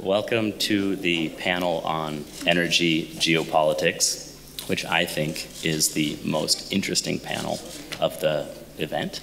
Welcome to the panel on energy geopolitics, which I think is the most interesting panel of the event.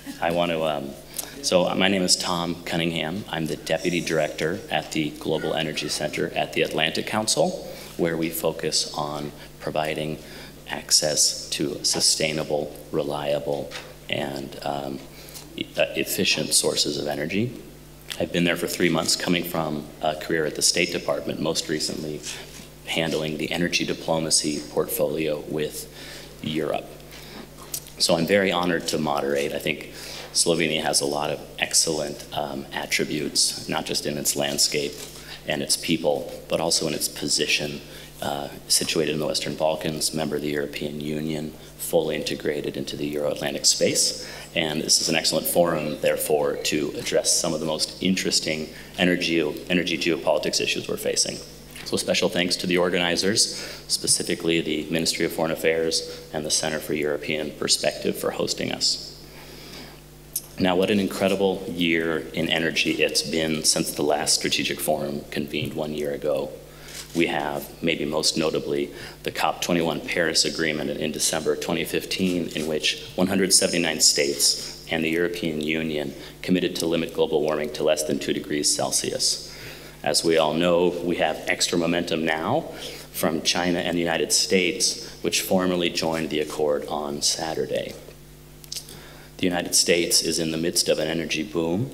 My name is Tom Cunningham. I'm the Deputy Director at the Global Energy Center at the Atlantic Council, where we focus on providing access to sustainable, reliable, and efficient sources of energy. I've been there for 3 months, coming from a career at the State Department, most recently handling the energy diplomacy portfolio with Europe. So I'm very honored to moderate. I think Slovenia has a lot of excellent attributes, not just in its landscape and its people, but also in its position, situated in the Western Balkans, member of the European Union, fully integrated into the Euro-Atlantic space. And this is an excellent forum, therefore, to address some of the most interesting energy geopolitics issues we're facing. So special thanks to the organizers, specifically the Ministry of Foreign Affairs and the Center for European Perspective for hosting us. Now, what an incredible year in energy it's been since the last strategic forum convened 1 year ago. We have, maybe most notably, the COP21 Paris Agreement in December 2015, in which 179 states and the European Union committed to limit global warming to less than 2 degrees Celsius. As we all know, we have extra momentum now from China and the United States, which formally joined the accord on Saturday. The United States is in the midst of an energy boom,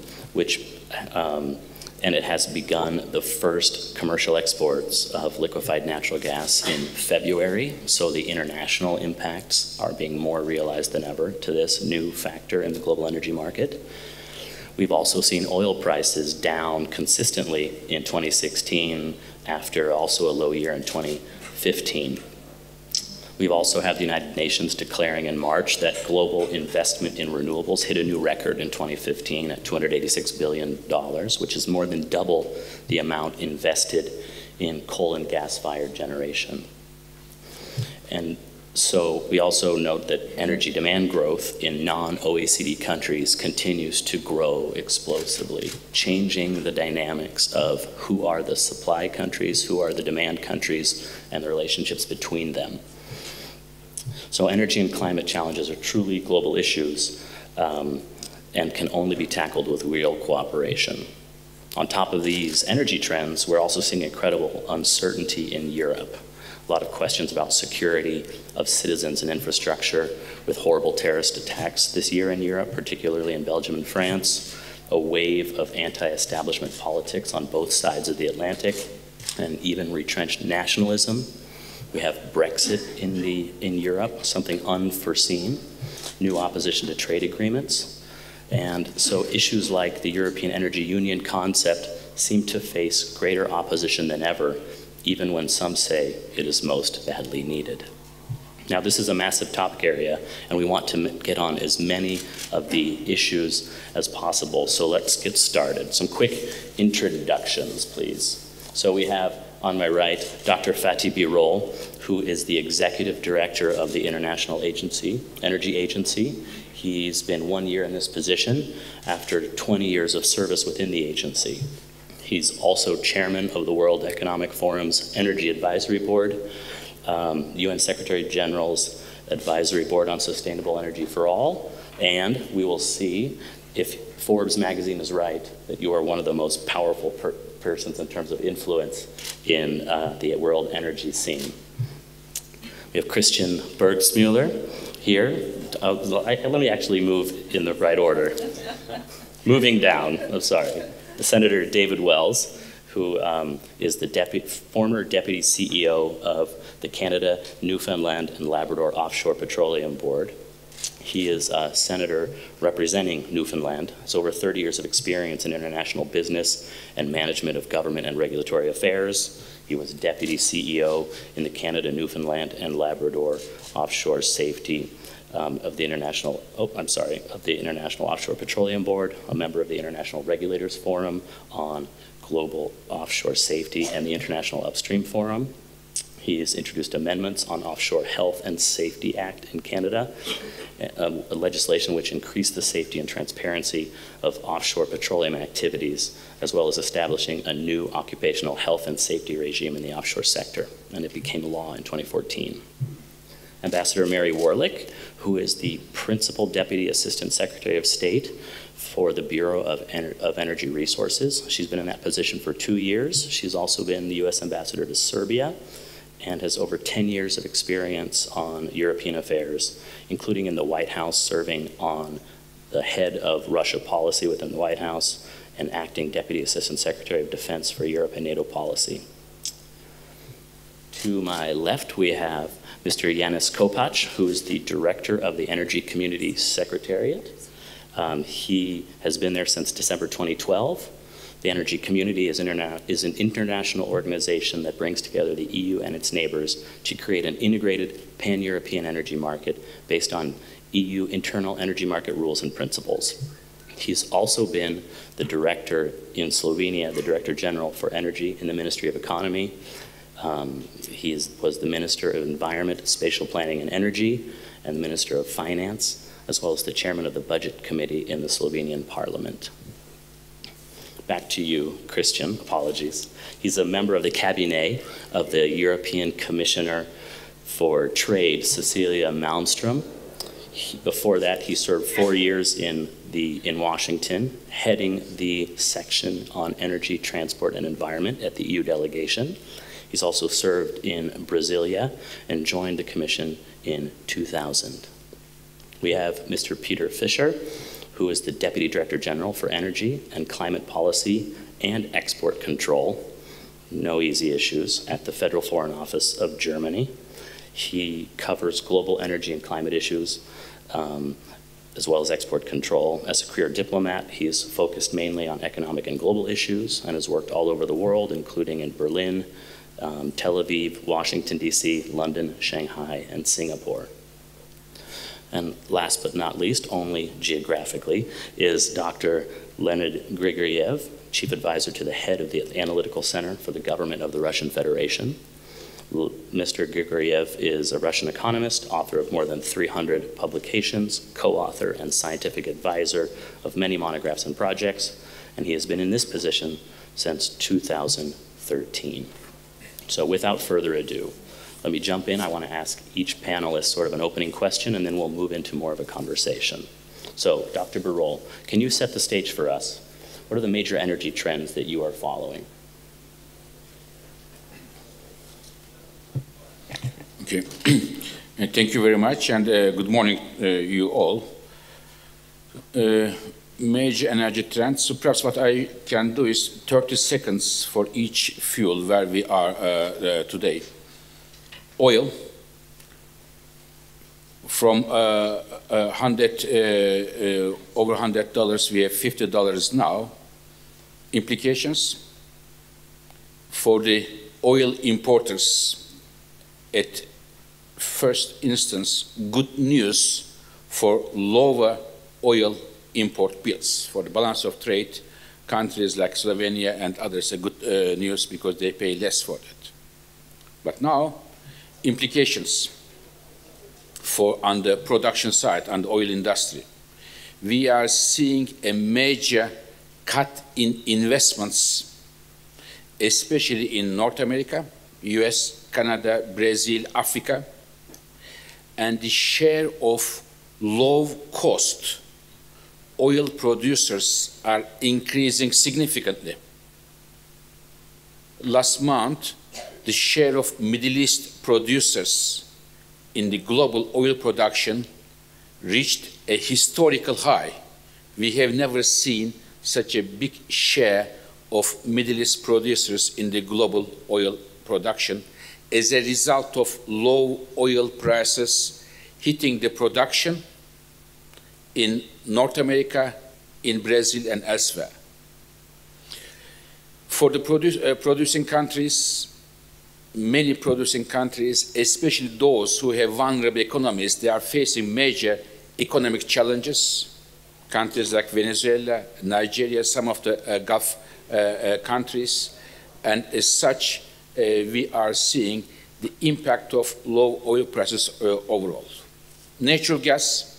and it has begun the first commercial exports of liquefied natural gas in February, so the international impacts are being more realized than ever to this new factor in the global energy market. We've also seen oil prices down consistently in 2016 after also a low year in 2015. We've also had the United Nations declaring in March that global investment in renewables hit a new record in 2015 at $286 billion, which is more than double the amount invested in coal and gas-fired generation. And so we also note that energy demand growth in non-OECD countries continues to grow explosively, changing the dynamics of who are the supply countries, who are the demand countries, and the relationships between them. So energy and climate challenges are truly global issues and can only be tackled with real cooperation. On top of these energy trends, we're also seeing incredible uncertainty in Europe. A lot of questions about security of citizens and infrastructure, with horrible terrorist attacks this year in Europe, particularly in Belgium and France, a wave of anti-establishment politics on both sides of the Atlantic, and even retrenched nationalism. We have Brexit in Europe, something unforeseen, new opposition to trade agreements. And so issues like the European Energy Union concept seem to face greater opposition than ever, even when some say it is most badly needed. Now, this is a massive topic area, and we want to get on as many of the issues as possible. So let's get started. Some quick introductions, please. So we have on my right, Dr. Fatih Birol, who is the Executive Director of the International Energy Agency. He's been 1 year in this position after 20 years of service within the agency. He's also Chairman of the World Economic Forum's Energy Advisory Board, UN Secretary General's Advisory Board on Sustainable Energy for All, and we will see if Forbes magazine is right, that you are one of the most powerful persons in terms of influence in the world energy scene. We have Christian Bergsmuller here. Let me actually move in the right order. Moving down, I'm sorry. Senator David Wells, who is the former Deputy CEO of the Canada, Newfoundland, and Labrador Offshore Petroleum Board. He is a senator representing Newfoundland. Has over 30 years of experience in international business and management of government and regulatory affairs. He was deputy CEO in the Canada, Newfoundland, and Labrador Offshore Safety of the International Offshore Petroleum Board, a member of the International Regulators Forum on Global Offshore Safety and the International Upstream Forum. He has introduced amendments on Offshore Health and Safety Act in Canada, a legislation which increased the safety and transparency of offshore petroleum activities, as well as establishing a new occupational health and safety regime in the offshore sector, and it became law in 2014. Ambassador Mary Warlick, who is the Principal Deputy Assistant Secretary of State for the Bureau of Energy Resources. She's been in that position for 2 years. She's also been the U.S. Ambassador to Serbia and has over 10 years of experience on European affairs, including in the White House, serving on the head of Russia policy within the White House and acting Deputy Assistant Secretary of Defense for Europe and NATO policy. To my left, we have Mr. Yanis Kopacz, who is the Director of the Energy Community Secretariat. He has been there since December 2012. The Energy Community is an international organization that brings together the EU and its neighbors to create an integrated pan-European energy market based on EU internal energy market rules and principles. He's also been the director in Slovenia, the Director General for Energy in the Ministry of Economy. He was the Minister of Environment, Spatial Planning and Energy, and the Minister of Finance, as well as the Chairman of the Budget Committee in the Slovenian Parliament. Back to you, Christian, apologies. He's a member of the cabinet of the European Commissioner for Trade, Cecilia Malmström. Before that, he served 4 years in Washington, heading the section on energy, transport, and environment at the EU delegation. He's also served in Brasilia and joined the Commission in 2000. We have Mr. Peter Fischer, who is the Deputy Director General for Energy and Climate Policy and Export Control, no easy issues, at the Federal Foreign Office of Germany. He covers global energy and climate issues, as well as export control. As a career diplomat, he is focused mainly on economic and global issues and has worked all over the world, including in Berlin, Tel Aviv, Washington, D.C., London, Shanghai, and Singapore. And last but not least, only geographically, is Dr. Leonid Grigoriev, Chief Advisor to the head of the Analytical Center for the Government of the Russian Federation. Mr. Grigoriev is a Russian economist, author of more than 300 publications, co-author and scientific advisor of many monographs and projects, and he has been in this position since 2013. So without further ado, let me jump in. I want to ask each panelist sort of an opening question, and then we'll move into more of a conversation. So, Dr. Birol, can you set the stage for us? What are the major energy trends that you are following? Okay. Thank you very much, and good morning, you all. Major energy trends. So perhaps what I can do is 30 seconds for each fuel where we are today. Oil, from over $100, we have $50 now. Implications for the oil importers. At first instance, good news for lower oil import bills. For the balance of trade, countries like Slovenia and others are good news because they pay less for that. But now, implications on the production side, on the oil industry. We are seeing a major cut in investments, especially in North America, US, Canada, Brazil, Africa, and the share of low-cost oil producers are increasing significantly. Last month, the share of Middle East producers in the global oil production reached a historical high. We have never seen such a big share of Middle East producers in the global oil production as a result of low oil prices hitting the production in North America, in Brazil, and elsewhere. For the producing countries, many producing countries, especially those who have vulnerable economies, they are facing major economic challenges. Countries like Venezuela, Nigeria, some of the Gulf countries, and as such, we are seeing the impact of low oil prices overall. Natural gas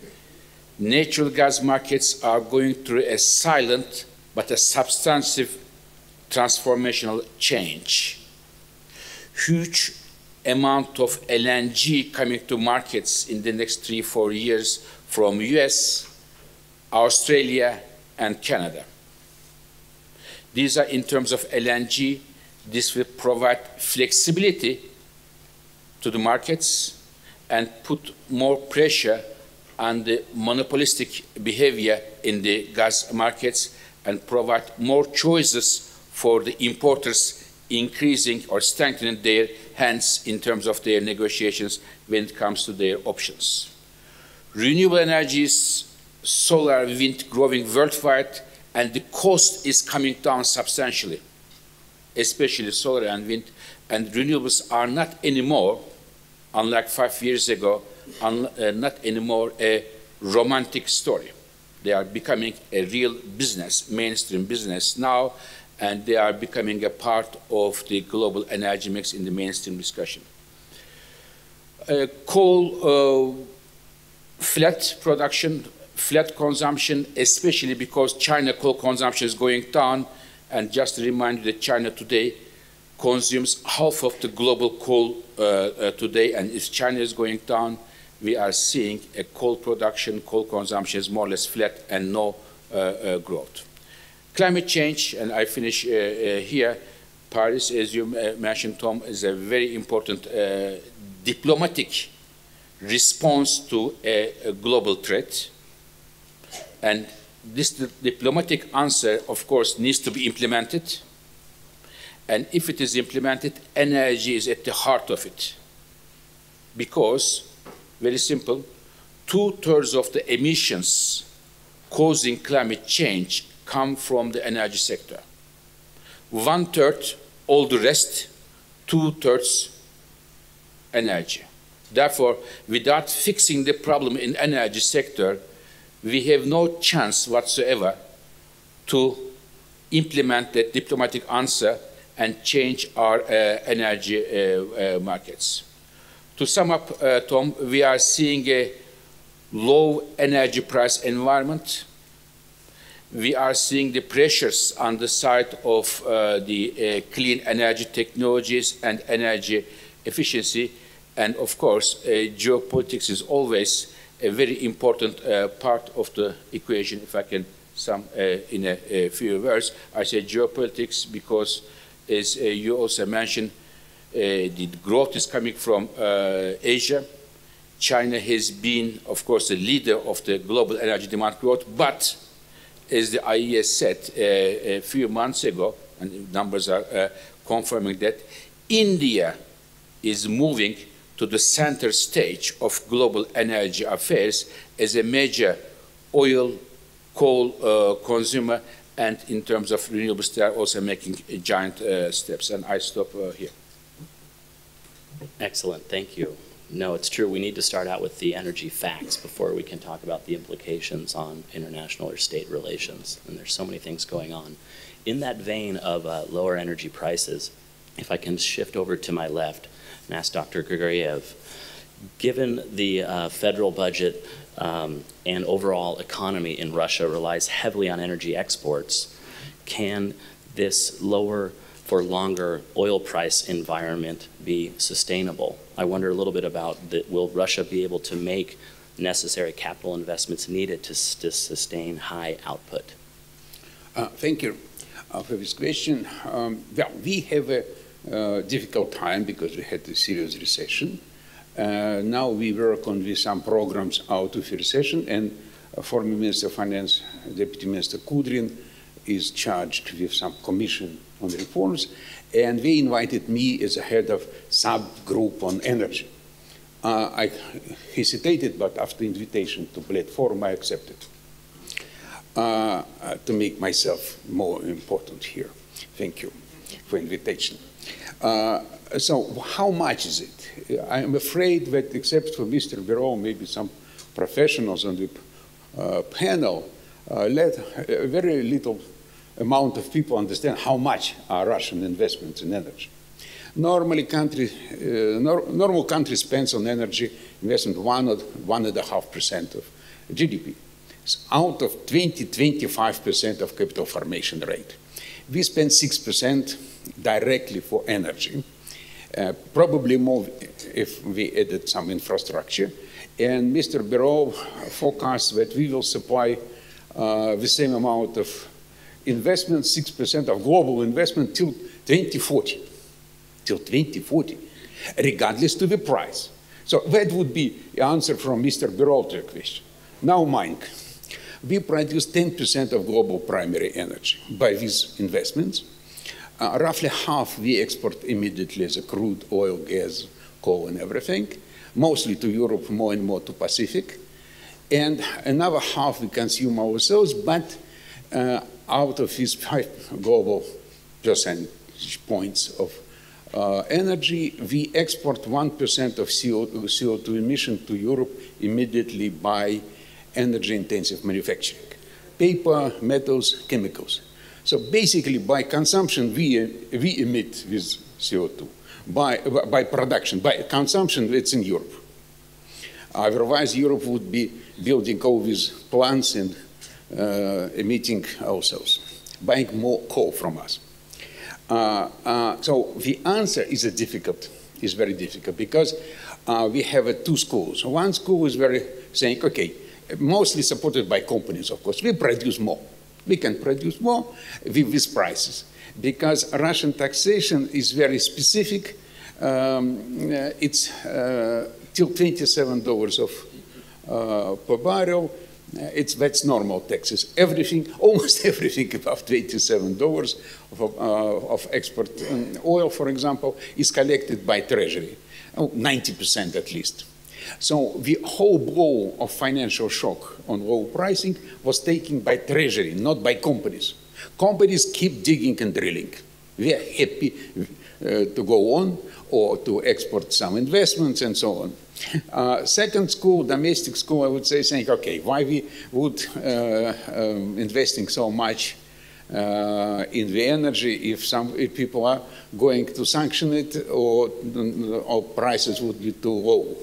markets are going through a silent but a substantive transformational change. Huge amount of LNG coming to markets in the next 3-4 years from US, Australia, and Canada. These are in terms of LNG. This will provide flexibility to the markets and put more pressure on the monopolistic behavior in the gas markets and provide more choices for the importers, increasing or strengthening their hands in terms of their negotiations when it comes to their options. Renewable energies, solar, wind growing worldwide, and the cost is coming down substantially, especially solar and wind, and renewables are not anymore, unlike 5 years ago, not anymore a romantic story. They are becoming a real business, mainstream business now, and they are becoming a part of the global energy mix in the mainstream discussion. Coal, flat production, flat consumption, especially because China coal consumption is going down, and just to remind you that China today consumes half of the global coal today, and if China is going down, we are seeing a coal production, coal consumption is more or less flat and no growth. Climate change, and I finish here, Paris, as you mentioned, Tom, is a very important diplomatic response to a global threat. And this diplomatic answer, of course, needs to be implemented. And if it is implemented, energy is at the heart of it. Because, very simple, 2/3 of the emissions causing climate change come from the energy sector. 1/3, all the rest, 2/3 energy. Therefore, without fixing the problem in energy sector, we have no chance whatsoever to implement that diplomatic answer and change our energy markets. To sum up, Tom, we are seeing a low energy price environment. We are seeing the pressures on the side of the clean energy technologies and energy efficiency. And of course, geopolitics is always a very important part of the equation. If I can sum in a few words, I say geopolitics because, as you also mentioned, the growth is coming from Asia. China has been, of course, the leader of the global energy demand growth, but as the IEA said a few months ago, and numbers are confirming that, India is moving to the center stage of global energy affairs as a major oil, coal consumer, and in terms of renewables, they are also making giant steps. And I stop here. Excellent, thank you. No, it's true. We need to start out with the energy facts before we can talk about the implications on international or state relations. And there's so many things going on. In that vein of lower energy prices, if I can shift over to my left and ask Dr. Grigoriev, given the federal budget and overall economy in Russia relies heavily on energy exports, can this lower for longer oil price environment be sustainable? I wonder a little bit about that. Will Russia be able to make necessary capital investments needed to sustain high output? Thank you for this question. Well, we have a difficult time because we had a serious recession. Now we work on with some programs out of the recession, and former Minister of Finance, Deputy Minister Kudrin, is charged with some commission on reforms, and they invited me as a head of subgroup on energy. I hesitated, but after invitation to platform, I accepted to make myself more important here. Thank you for invitation. So how much is it? I'm afraid that except for Mr. Bureau, maybe some professionals on the panel, very little amount of people understand how much are Russian investments in energy. Normally, normal country spends on energy investment 1.5% of GDP. So out of 25% of capital formation rate. We spend 6% directly for energy, probably more if we added some infrastructure. And Mr. Bureau forecasts that we will supply the same amount of investment, 6% of global investment till 2040. Till 2040, regardless to the price. So that would be the answer from Mr. Bureau to your question. Now, Mike, we produce 10% of global primary energy by these investments. Roughly half we export immediately as a crude, oil, gas, coal, and everything, mostly to Europe, more and more to Pacific. And another half we consume ourselves, but out of these 5 global percentage points of energy, we export 1% of CO2 emission to Europe immediately by energy-intensive manufacturing. Paper, metals, chemicals. So basically, by consumption, we emit this CO2. By production, by consumption, it's in Europe. Otherwise, Europe would be building all these plants and emitting ourselves, buying more coal from us. So the answer is very difficult because we have 2 schools. One school is very saying, okay, mostly supported by companies, of course. We produce more. We can produce more with these prices because Russian taxation is very specific. It's till $27 per barrel. That's normal taxes. Everything, almost everything above $27 of export oil, for example, is collected by Treasury, 90% at least. So the whole blow of financial shock on low pricing was taken by Treasury, not by companies. Companies keep digging and drilling. We are happy to go on or to export some investments and so on. Second school, domestic school, I would say, saying, okay, why we would investing so much in the energy if people are going to sanction it or prices would be too low?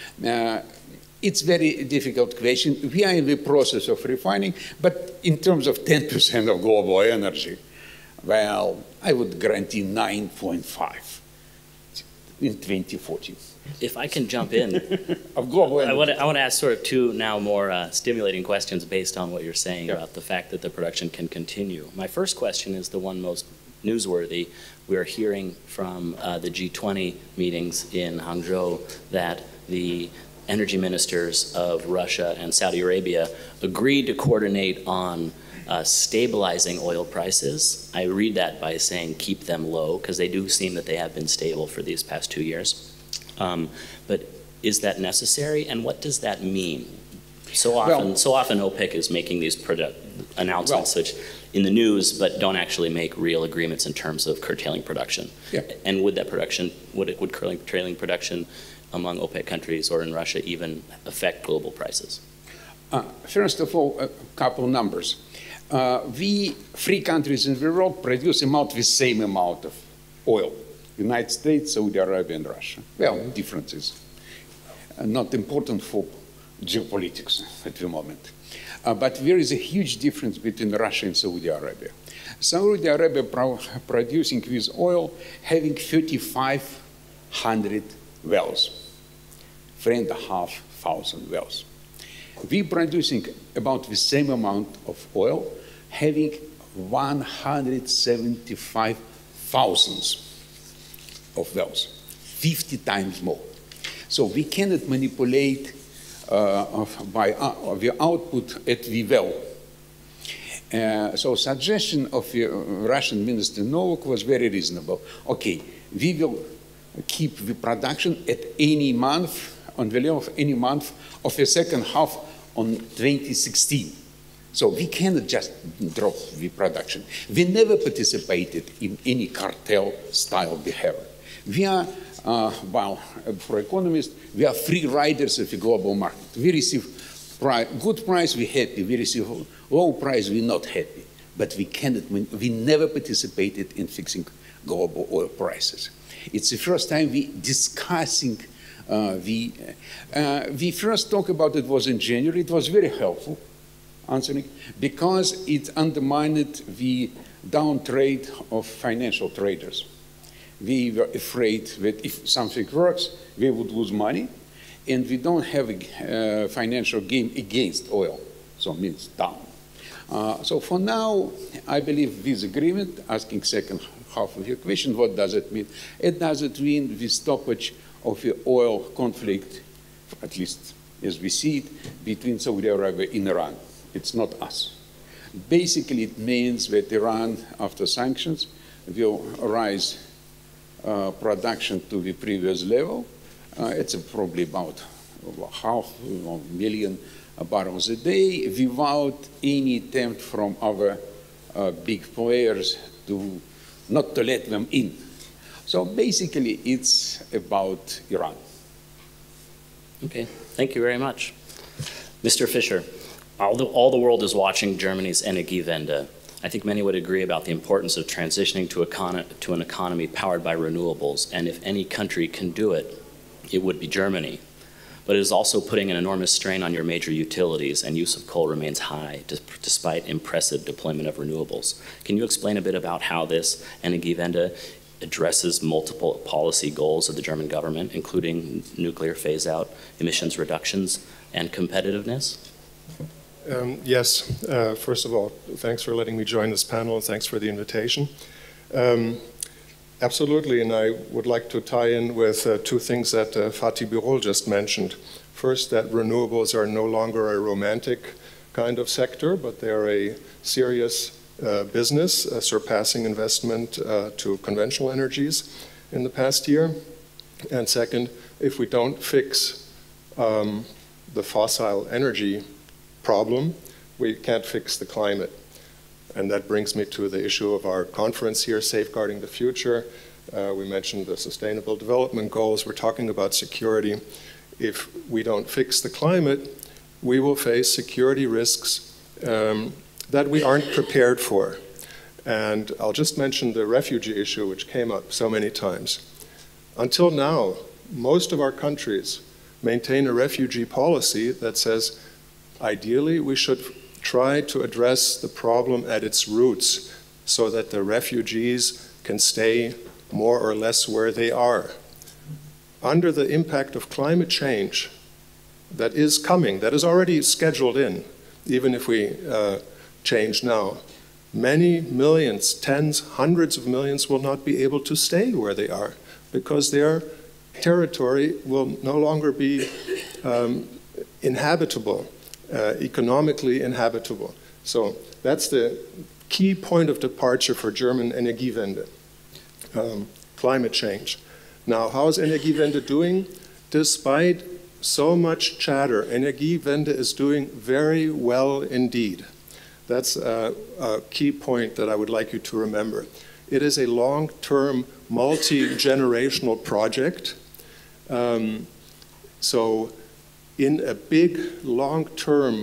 It's very difficult question. We are in the process of refining, but in terms of 10% of global energy, well, I would guarantee 9.5 in 2040. If I can jump in, of global energy. I want to ask sort of 2 now more stimulating questions based on what you're saying about the fact that the production can continue. My first question is the one most newsworthy. We are hearing from the G20 meetings in Hangzhou that the energy ministers of Russia and Saudi Arabia agreed to coordinate on stabilizing oil prices. I read that by saying keep them low, because they do seem that they have been stable for these past 2 years. But is that necessary, and what does that mean? So often OPEC is making these announcements which in the news, but don't actually make real agreements in terms of curtailing production. Yeah. And would curtailing production among OPEC countries or in Russia even affect global prices? First of all, a couple numbers. We 3 countries in the world produce about the same amount of oil. United States, Saudi Arabia, and Russia. Well, differences. Not important for geopolitics at the moment. But there is a huge difference between Russia and Saudi Arabia. Saudi Arabia producing with oil having 3,500 wells, 3,500 wells. We producing about the same amount of oil, having 175,000 of wells, 50 times more. So we cannot manipulate by the output at the well. So suggestion of the Russian Minister Novak was very reasonable. Okay, we will keep the production at any month, on the level of any month of the second half on 2016. So we cannot just drop the production. We never participated in any cartel-style behavior. We are, for economists, we are free riders of the global market. We receive good price, we're happy. We receive low price, we're not happy. But we never participated in fixing global oil prices. It's the first time we discussing we first talked about it was in January. It was very helpful answering because it undermined the down trade of financial traders. We were afraid that if something works, we would lose money, and we don't have a financial game against oil, so it means down. So for now, I believe this agreement, asking second half of your question, what does it mean? It doesn't mean the stoppage of the oil conflict, at least as we see it, between Saudi Arabia and Iran. It's not us. Basically, it means that Iran, after sanctions, will raise production to the previous level. It's probably about 500,000 barrels a day without any attempt from other big players to not to let them in. So basically, it's about Iran. Okay, thank you very much. Mr. Fischer, all the world is watching Germany's Energiewende. I think many would agree about the importance of transitioning to an economy powered by renewables, and if any country can do it, it would be Germany. But it is also putting an enormous strain on your major utilities, and use of coal remains high despite impressive deployment of renewables. Can you explain a bit about how this Energiewende addresses multiple policy goals of the German government, including nuclear phase-out, emissions reductions, and competitiveness? Yes. First of all, thanks for letting me join this panel, and thanks for the invitation. Absolutely, and I would like to tie in with two things that Fatih Birol just mentioned. First, that renewables are no longer a romantic kind of sector, but they're a serious business, surpassing investment to conventional energies in the past year. And second, if we don't fix the fossil energy problem, we can't fix the climate. And that brings me to the issue of our conference here, Safeguarding the Future. We mentioned the Sustainable Development Goals. We're talking about security. If we don't fix the climate, we will face security risks that we aren't prepared for. And I'll just mention the refugee issue, which came up so many times. Until now, most of our countries maintain a refugee policy that says, ideally, we should try to address the problem at its roots so that the refugees can stay more or less where they are. Under the impact of climate change that is coming, that is already scheduled in, even if we change now, many millions, tens, hundreds of millions will not be able to stay where they are because their territory will no longer be inhabitable. Economically inhabitable. So that's the key point of departure for German Energiewende, climate change. Now, how is Energiewende doing? Despite so much chatter, Energiewende is doing very well indeed. That's a key point that I would like you to remember. It is a long-term, multi-generational project. So in a big, long-term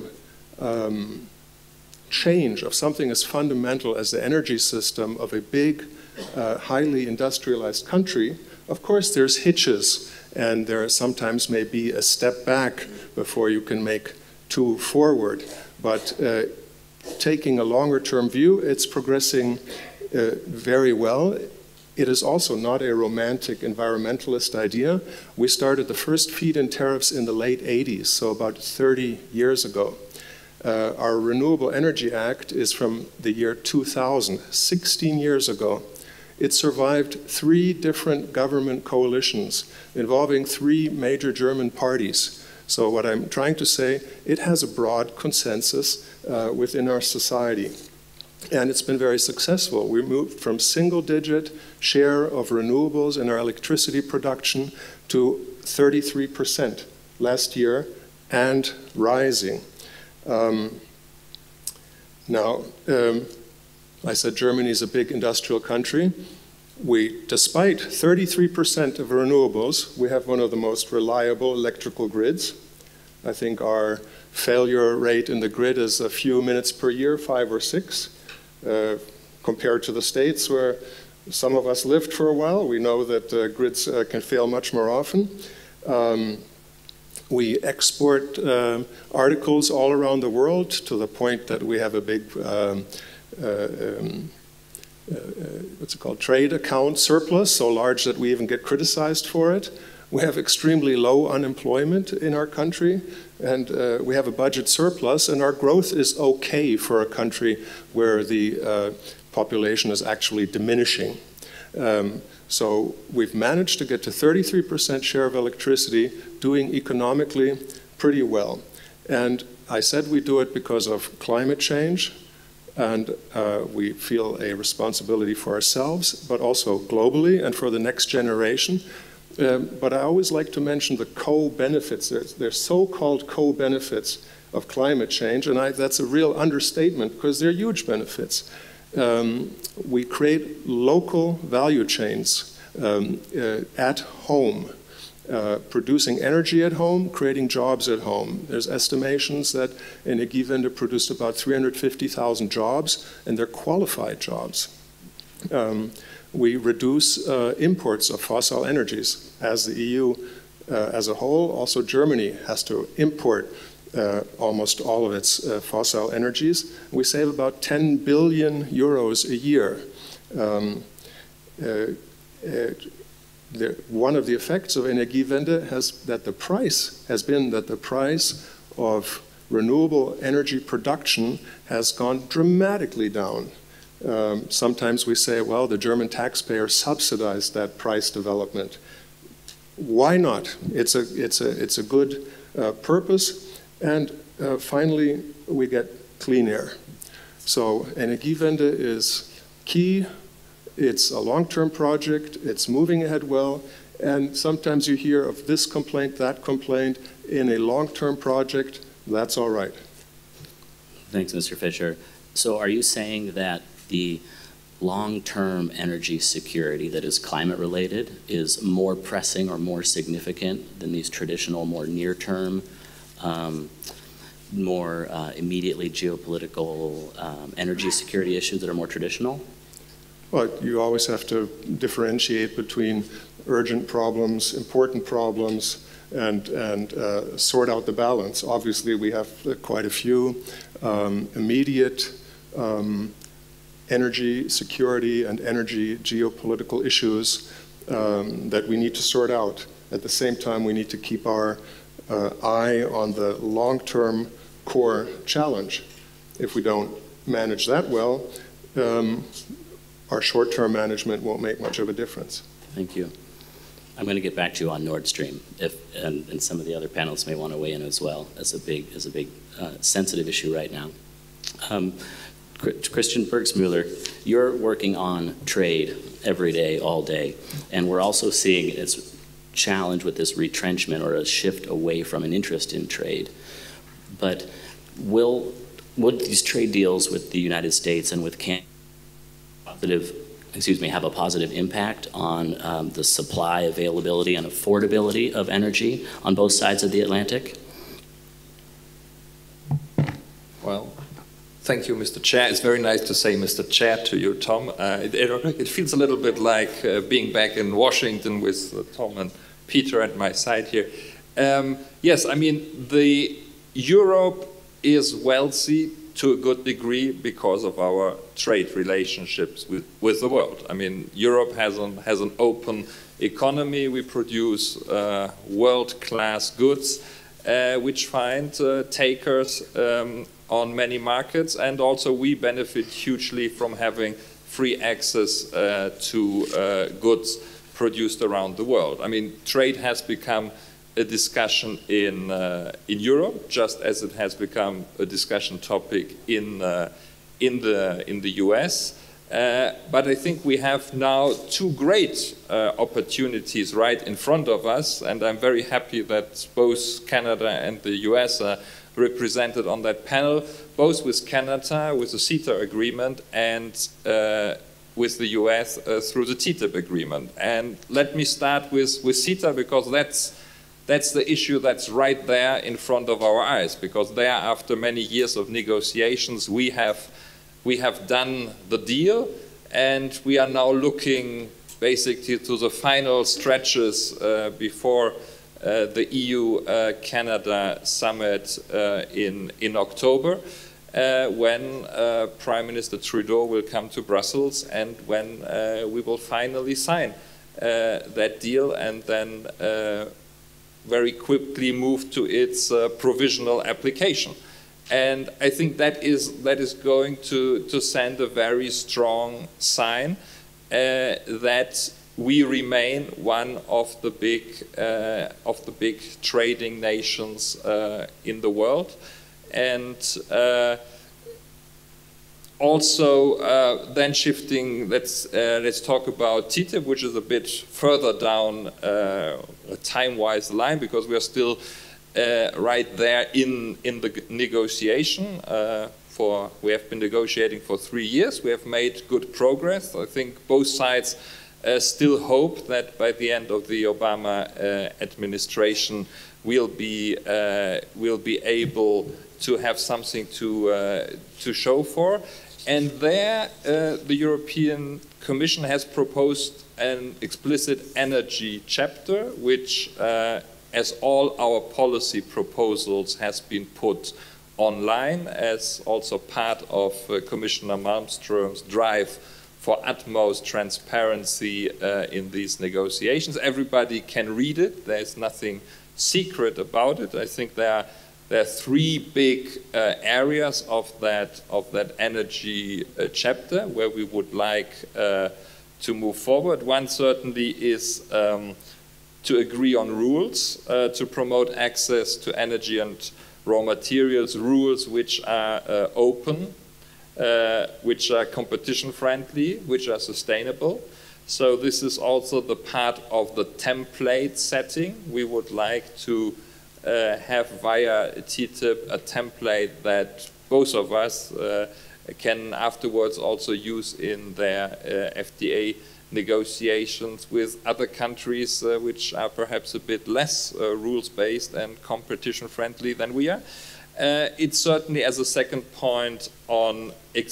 change of something as fundamental as the energy system of a big, highly industrialized country, of course there's hitches, and there sometimes may be a step back before you can make two forward. But taking a longer-term view, it's progressing very well. It is also not a romantic environmentalist idea. We started the first feed-in tariffs in the late 80s, so about 30 years ago. Our Renewable Energy Act is from the year 2000, 16 years ago. It survived 3 different government coalitions involving 3 major German parties. So what I'm trying to say, it has a broad consensus within our society. And it's been very successful. We moved from single-digit share of renewables in our electricity production to 33% last year and rising. Now, I said Germany is a big industrial country. Despite 33% of renewables, we have one of the most reliable electrical grids. I think our failure rate in the grid is a few minutes per year, 5 or 6. Compared to the States where Some of us lived for a while. We know that grids can fail much more often. We export articles all around the world to the point that we have a big what's it called, trade account surplus, so large that we even get criticized for it. We have extremely low unemployment in our country, and we have a budget surplus, and our growth is okay for a country where the population is actually diminishing. So we've managed to get to 33% share of electricity, doing economically pretty well. And I said we do it because of climate change, and we feel a responsibility for ourselves, but also globally and for the next generation. But I always like to mention the co-benefits. There's so-called co-benefits of climate change, and that's a real understatement because they're huge benefits. We create local value chains at home, producing energy at home, creating jobs at home. There's estimations that Energiewende produced about 350,000 jobs, and they're qualified jobs. We reduce imports of fossil energies as the EU as a whole. Also, Germany has to import almost all of its fossil energies. We save about 10 billion euros a year. One of the effects of Energiewende has been that the price of renewable energy production has gone dramatically down. Sometimes we say, well, the German taxpayer subsidized that price development. Why not? It's a good purpose. And finally, we get clean air. So Energiewende is key. It's a long-term project. It's moving ahead well. And sometimes you hear of this complaint, that complaint. In a long-term project, that's all right. Thanks, Mr. Fischer. So are you saying that the long-term energy security that is climate-related is more pressing or more significant than these traditional, more near-term, more immediately geopolitical energy security issues that are more traditional? Well, you always have to differentiate between urgent problems, important problems, and sort out the balance. Obviously, we have quite a few immediate energy security and energy geopolitical issues that we need to sort out. At the same time, we need to keep our eye on the long-term core challenge. If we don't manage that well, our short-term management won't make much of a difference. Thank you. I'm going to get back to you on Nord Stream, and some of the other panelists may want to weigh in as well, as a big sensitive issue right now. Christian Bergsmuller, you're working on trade every day, all day, and we're also seeing its challenge with this retrenchment or a shift away from an interest in trade. But would these trade deals with the United States and with Canada have a positive impact on the supply, availability, and affordability of energy on both sides of the Atlantic? Well, thank you, Mr. Chair. It's very nice to say Mr. Chair to you, Tom. It feels a little bit like being back in Washington with Tom and Peter at my side here. Yes, I mean, Europe is wealthy to a good degree because of our trade relationships with the world. I mean, Europe has an open economy. We produce world-class goods, which find takers on many markets, and also we benefit hugely from having free access to goods produced around the world. I mean, trade has become a discussion in Europe, just as it has become a discussion topic in the US. But I think we have now two great opportunities right in front of us, and I'm very happy that both Canada and the US are represented on that panel, both with Canada, with the CETA agreement, and with the US through the TTIP agreement. And let me start with CETA, because that's the issue that's right there in front of our eyes, because there, after many years of negotiations, we have done the deal, and we are now looking basically to the final stretches before the EU-Canada summit in October, when Prime Minister Trudeau will come to Brussels and when we will finally sign that deal and then very quickly move to its provisional application. And I think that is going to send a very strong sign that we remain one of the big trading nations in the world, and also then shifting. Let's talk about TTIP, which is a bit further down time-wise line, because we are still right there in the negotiation. We have been negotiating for 3 years. We have made good progress. I think both sides still hope that by the end of the Obama administration we'll be able to have something to show for. And there, the European Commission has proposed an explicit energy chapter, which, as all our policy proposals, has been put online as also part of Commissioner Malmström's drive for utmost transparency in these negotiations. Everybody can read it. There's nothing secret about it. I think there are 3 big areas of that energy chapter where we would like to move forward. One certainly is to agree on rules to promote access to energy and raw materials, rules which are open, which are competition friendly, which are sustainable. So this is also the part of the template setting. We would like to have via TTIP a template that both of us can afterwards also use in their FTA negotiations with other countries which are perhaps a bit less rules-based and competition-friendly than we are. It's certainly, as a second point, on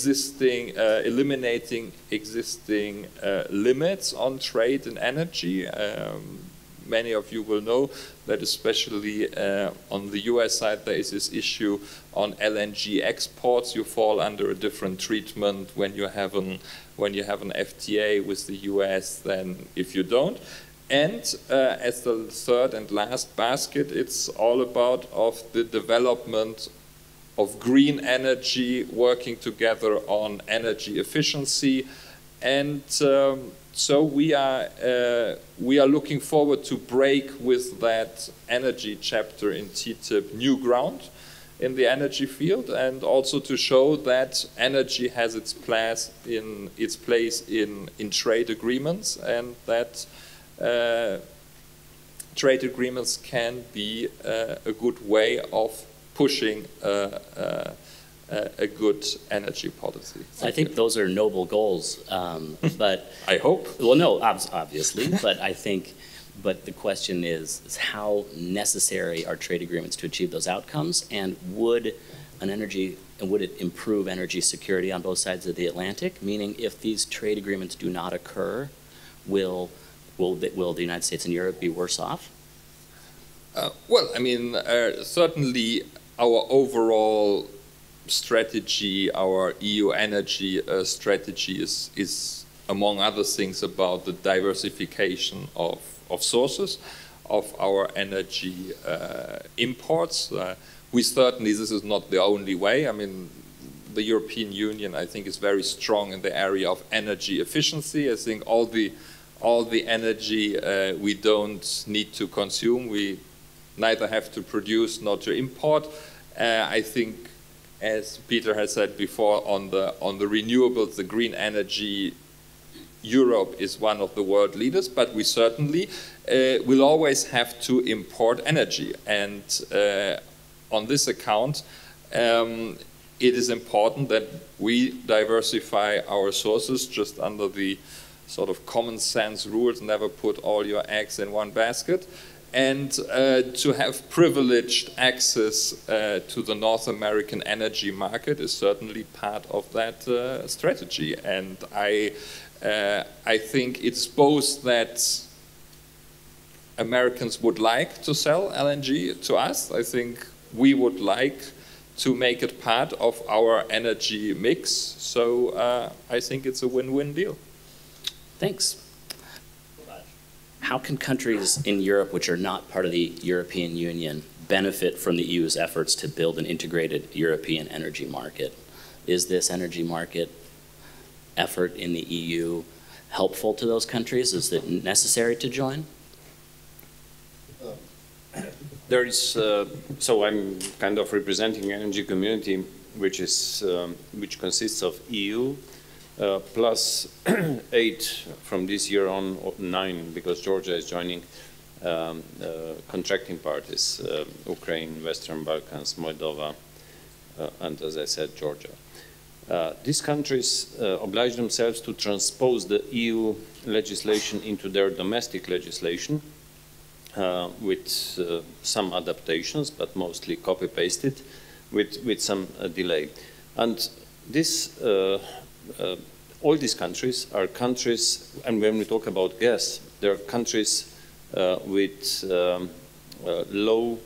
eliminating existing limits on trade and energy. Many of you will know that especially on the US side there is this issue on LNG exports. You fall under a different treatment when you have an FTA with the US than if you don't. And as the third and last basket, it's all about the development of green energy, working together on energy efficiency, and so we are looking forward to break with that energy chapter in TTIP new ground in the energy field, and also to show that energy has its place in trade agreements, and that trade agreements can be a good way of pushing a good energy policy. I think those are noble goals, but I hope. Well, no, obviously, but the question is how necessary are trade agreements to achieve those outcomes, and would it improve energy security on both sides of the Atlantic? Meaning, if these trade agreements do not occur, will the United States and Europe be worse off? Well, I mean, certainly our overall strategy, our EU energy strategy is, among other things, about the diversification of sources of our energy imports. This is not the only way. I mean, the European Union, I think, is very strong in the area of energy efficiency. I think all the energy we don't need to consume, we neither have to produce nor to import. I think, as Peter has said before, on the renewables, the green energy, Europe is one of the world leaders, but we certainly will always have to import energy. And on this account, it is important that we diversify our sources just under the sort of common sense rules, never put all your eggs in one basket. and to have privileged access to the North American energy market is certainly part of that strategy. And I think it's both that Americans would like to sell LNG to us. I think we would like to make it part of our energy mix. So I think it's a win-win deal. Thanks. How can countries in Europe which are not part of the European Union benefit from the EU's efforts to build an integrated European energy market? Is this energy market effort in the EU helpful to those countries? Is it necessary to join? There is, so I'm kind of representing energy community, which consists of EU, plus 8 from this year on, 9, because Georgia is joining contracting parties, Ukraine, Western Balkans, Moldova, and as I said, Georgia. These countries oblige themselves to transpose the EU legislation into their domestic legislation with some adaptations, but mostly copy-pasted with some delay. And this all these countries are countries, and when we talk about gas, they're countries with low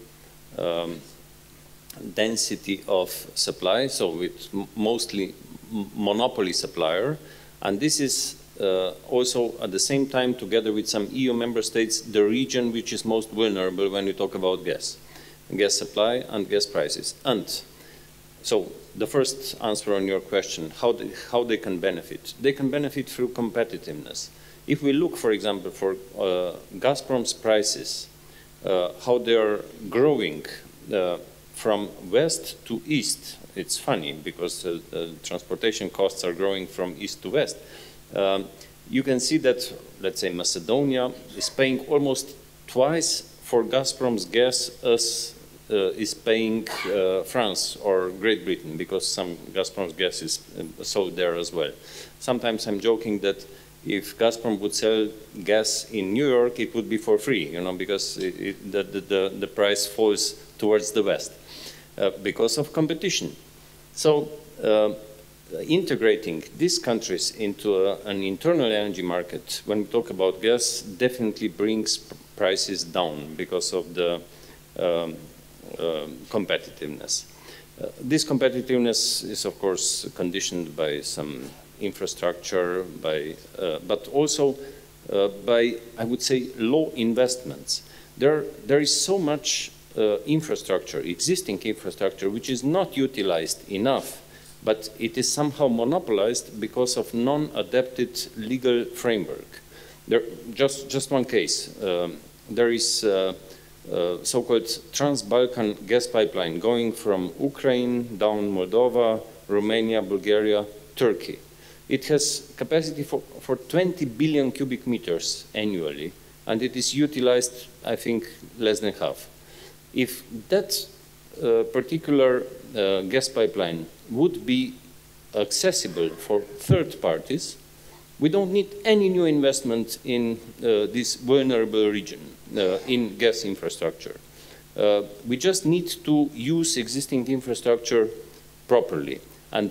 density of supply, so with mostly monopoly supplier. And this is also at the same time, together with some EU member states, the region which is most vulnerable when we talk about gas supply and gas prices. And so the first answer on your question, how they can benefit. They can benefit through competitiveness. If we look, for example, for Gazprom's prices, how they are growing from west to east. It's funny because transportation costs are growing from east to west. You can see that, let's say, Macedonia is paying almost twice for Gazprom's gas as is paying France or Great Britain, because some Gazprom's gas is sold there as well. Sometimes I'm joking that if Gazprom would sell gas in New York, it would be for free, you know, because the price falls towards the west because of competition. So integrating these countries into an internal energy market, when we talk about gas, definitely brings prices down because of the competitiveness. This competitiveness is, of course, conditioned by some infrastructure, but also by, I would say, low investments. There is so much infrastructure, existing infrastructure, which is not utilized enough, but it is somehow monopolized because of non-adapted legal framework. Just one case. There is so-called Trans-Balkan gas pipeline going from Ukraine down Moldova, Romania, Bulgaria, Turkey. It has capacity for 20 billion cubic meters annually, and it is utilized, I think, less than half. If that particular gas pipeline would be accessible for third parties, we don't need any new investment in this vulnerable region in gas infrastructure. We just need to use existing infrastructure properly. And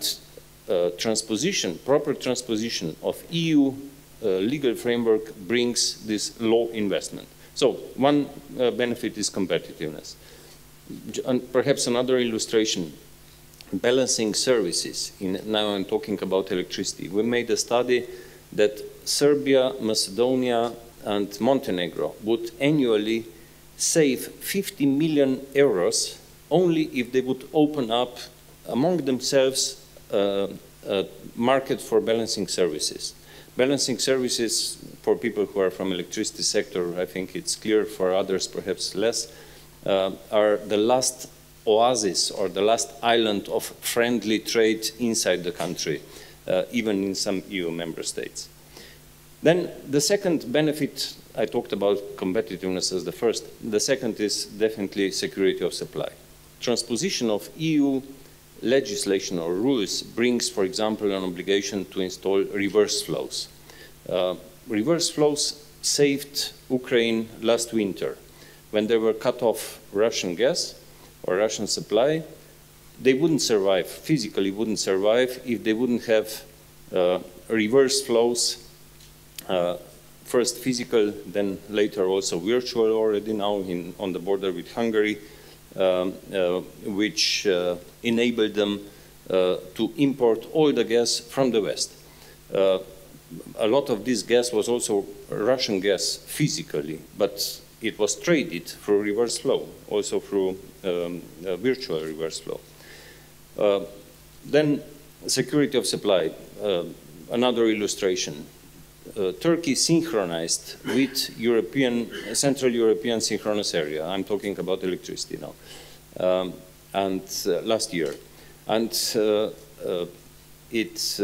proper transposition of EU legal framework brings this low investment. So one benefit is competitiveness. And perhaps another illustration, balancing services. Now I'm talking about electricity. We made a study that Serbia, Macedonia, and Montenegro would annually save 50 million euros only if they would open up among themselves a market for balancing services. Balancing services, for people who are from electricity sector, I think it's clear, for others perhaps less, are the last oasis or the last island of friendly trade inside the country, even in some EU member states. Then the second benefit, I talked about competitiveness as the first. The second is definitely security of supply. Transposition of EU legislation or rules brings, for example, an obligation to install reverse flows. Reverse flows saved Ukraine last winter. when they were cut off Russian gas or Russian supply, they wouldn't survive, physically wouldn't survive if they wouldn't have reverse flows, first physical, then later also virtual already now on the border with Hungary, which enabled them to import all the gas from the West. A lot of this gas was also Russian gas physically, but it was traded through reverse flow, also through virtual reverse flow. Then security of supply, another illustration. Turkey synchronized with Central European synchronous area. I'm talking about electricity now, and last year. And it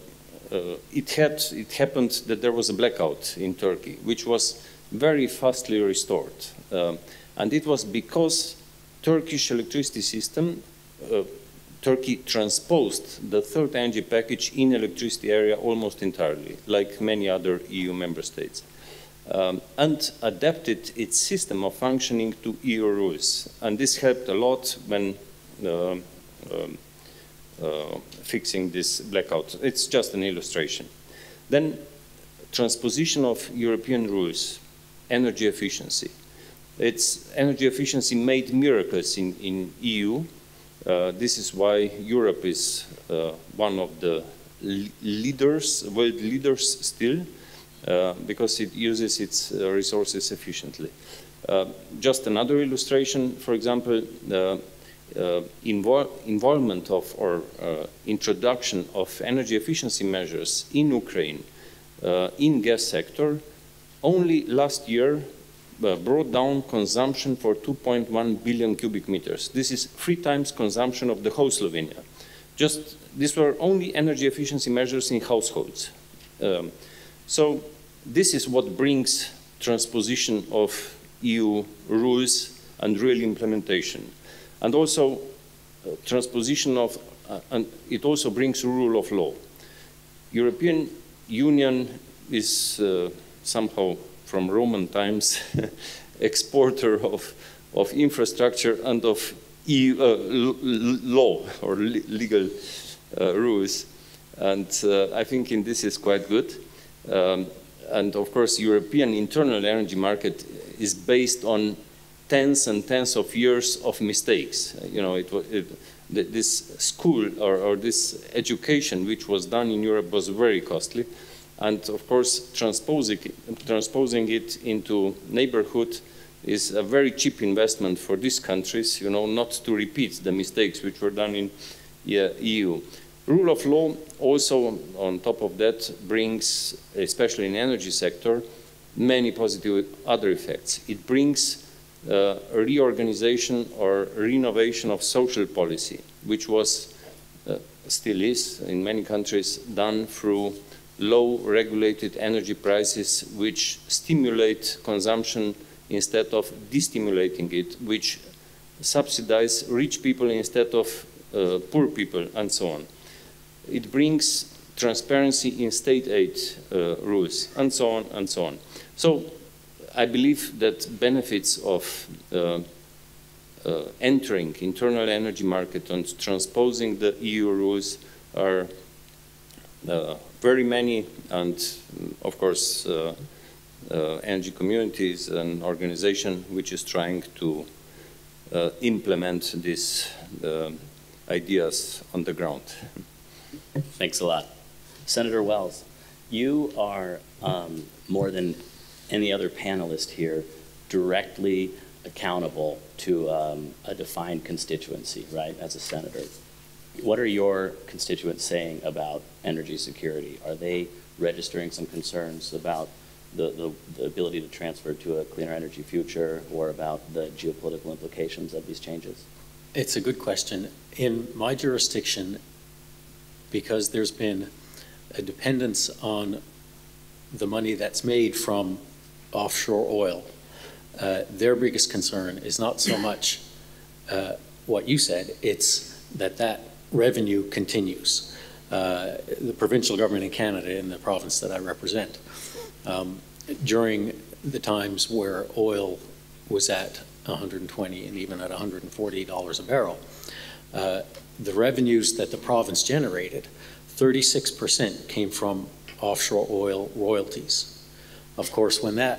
happened that there was a blackout in Turkey, which was very fastly restored. And it was because Turkish electricity system, Turkey transposed the third energy package in electricity area almost entirely, like many other EU member states, and adapted its system of functioning to EU rules. And this helped a lot when fixing this blackout. It's just an illustration. Then transposition of European rules, energy efficiency. Energy efficiency made miracles in EU. This is why Europe is one of the leaders, world leaders still, because it uses its resources efficiently. Just another illustration, for example, involvement of or introduction of energy efficiency measures in Ukraine in gas sector only last year brought down consumption for 2.1 billion cubic meters. This is 3 times consumption of the whole Slovenia. These were only energy efficiency measures in households. So this is what brings transposition of EU rules and real implementation. And also transposition of, and it also brings rule of law. European Union is somehow from Roman times exporter of infrastructure and of EU, law or legal rules. And I think in this is quite good. And of course, European internal energy market is based on tens and tens of years of mistakes. You know, this school or this education which was done in Europe was very costly. And of course, transposing it into neighborhood is a very cheap investment for these countries, you know, not to repeat the mistakes which were done in EU. Rule of law also, on top of that, brings, especially in energy sector, many positive other effects. It brings a reorganization or renovation of social policy, which was, still is, in many countries, done through low regulated energy prices, which stimulate consumption instead of destimulating it, which subsidize rich people instead of poor people, and so on. It brings transparency in state aid rules, and so on, and so on. So I believe that benefits of entering internal energy market and transposing the EU rules are very many, and of course energy communities and organization which is trying to implement these ideas on the ground. Thanks a lot. Senator Wells, you are more than any other panelist here directly accountable to a defined constituency, right, as a senator. What are your constituents saying about energy security? Are they registering some concerns about the ability to transfer to a cleaner energy future, or about the geopolitical implications of these changes? It's a good question. In my jurisdiction, because there's been a dependence on the money that's made from offshore oil, their biggest concern is not so much what you said, it's that revenue continues. The provincial government in Canada, in the province that I represent, during the times where oil was at 120 and even at $140 a barrel. The revenues that the province generated, 36% came from offshore oil royalties. Of course, when the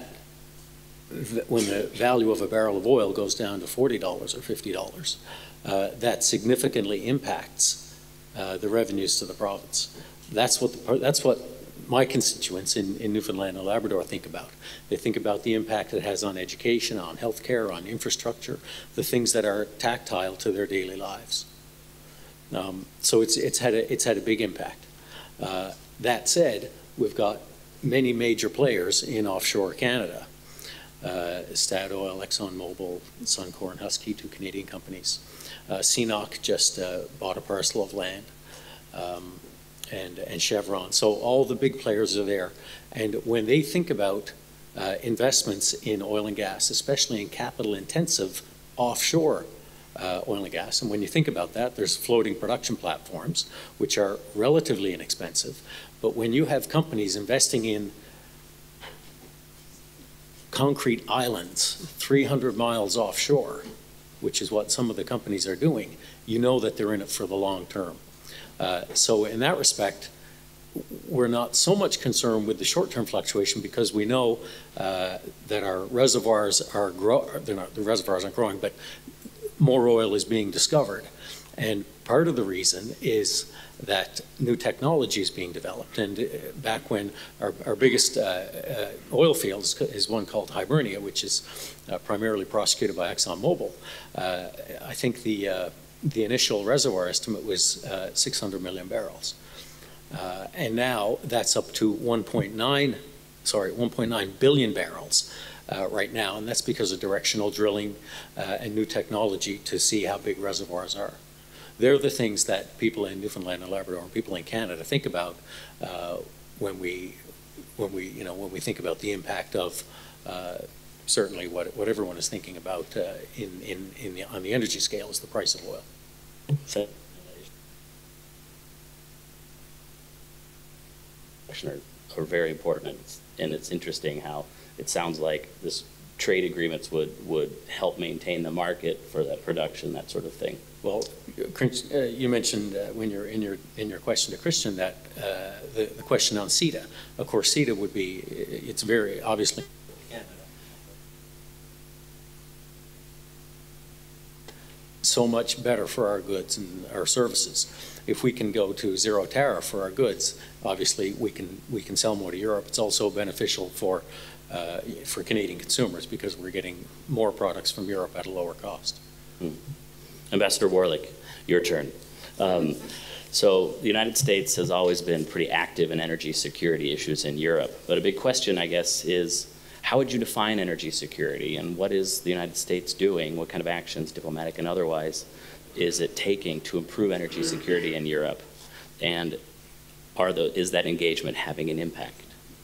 value of a barrel of oil goes down to $40 or $50, that significantly impacts the revenues to the province. That's what my constituents in Newfoundland and Labrador think about. They think about the impact it has on education, on healthcare, on infrastructure, the things that are tactile to their daily lives. So it's had a big impact. That said, we've got many major players in offshore Canada. Statoil, ExxonMobil, Suncor, and Husky, 2 Canadian companies. CNOOC just bought a parcel of land, and Chevron. So all the big players are there. And when they think about investments in oil and gas, especially in capital-intensive offshore oil and gas, and when you think about that, there's floating production platforms, which are relatively inexpensive. But when you have companies investing in concrete islands 300 miles offshore, which is what some of the companies are doing, you know that they're in it for the long term. So in that respect, we're not so much concerned with the short-term fluctuation because we know that our reservoirs are the reservoirs aren't growing, but more oil is being discovered. And part of the reason is that new technology is being developed. And back when our biggest oil field is one called Hibernia, which is primarily prosecuted by ExxonMobil. I think the initial reservoir estimate was 600 million barrels. And now that's up to 1.9 billion barrels right now. And that's because of directional drilling and new technology to see how big reservoirs are. They're the things that people in Newfoundland and Labrador and people in Canada think about when we think about the impact of certainly what everyone is thinking about on the energy scale is the price of oil. Are very important, and it's interesting how it sounds like this trade agreements would help maintain the market for that production, that sort of thing. Well, you mentioned when you're in your question to Christian that the question on CETA. Of course, CETA would be, it's very obviously Canada. So much better for our goods and our services. If we can go to zero tariff for our goods, obviously we can sell more to Europe. It's also beneficial for Canadian consumers because we're getting more products from Europe at a lower cost. Ambassador Warlick, your turn. So the United States has always been pretty active in energy security issues in Europe. But a big question, I guess, is how would you define energy security, and what is the United States doing? What kind of actions, diplomatic and otherwise, is it taking to improve energy security in Europe? And is that engagement having an impact?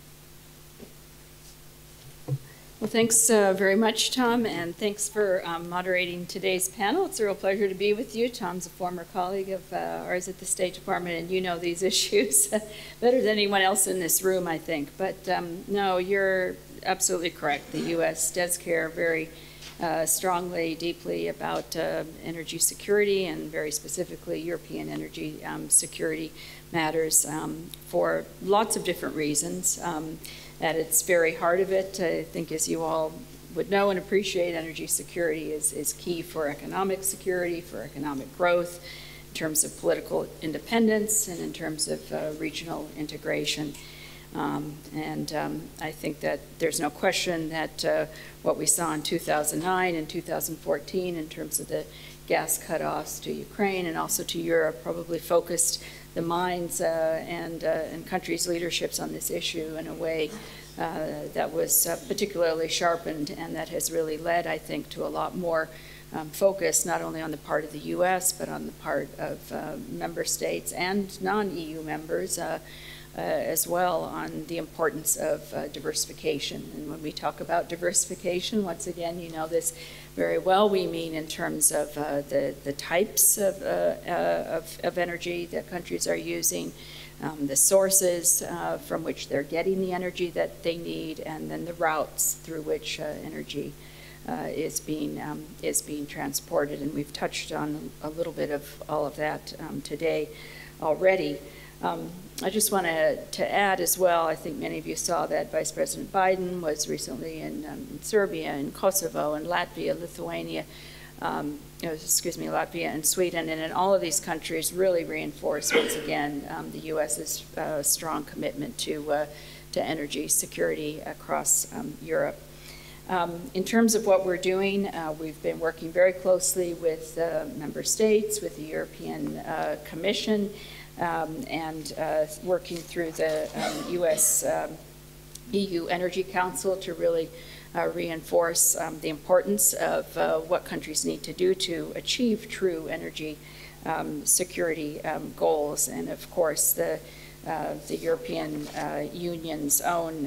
Well, thanks very much, Tom, and thanks for moderating today's panel. It's a real pleasure to be with you. Tom's a former colleague of ours at the State Department, and you know these issues better than anyone else in this room, I think. But no, you're absolutely correct. The U.S. does care very strongly, deeply about energy security, and very specifically European energy security matters for lots of different reasons. At its very heart of it, I think as you all would know and appreciate, energy security is key for economic security, for economic growth, in terms of political independence, and in terms of regional integration. I think that there's no question that what we saw in 2009 and 2014 in terms of the gas cutoffs to Ukraine and also to Europe probably focused the minds and countries' leaderships on this issue in a way that was particularly sharpened, and that has really led, I think, to a lot more focus, not only on the part of the U.S., but on the part of member states and non-EU members as well, on the importance of diversification. And when we talk about diversification, once again, you know this very well, we mean in terms of the types of energy that countries are using, the sources from which they're getting the energy that they need, and then the routes through which energy is being transported, and we've touched on a little bit of all of that today already. I just want to add as well, I think many of you saw that Vice President Biden was recently in Serbia and Kosovo and Latvia, Lithuania, Latvia and Sweden, and in all of these countries really reinforced once again the U.S.'s strong commitment to energy security across Europe. In terms of what we're doing, we've been working very closely with member states, with the European Commission, and working through the U.S. EU Energy Council to really reinforce the importance of what countries need to do to achieve true energy security goals. And of course, the European Union's own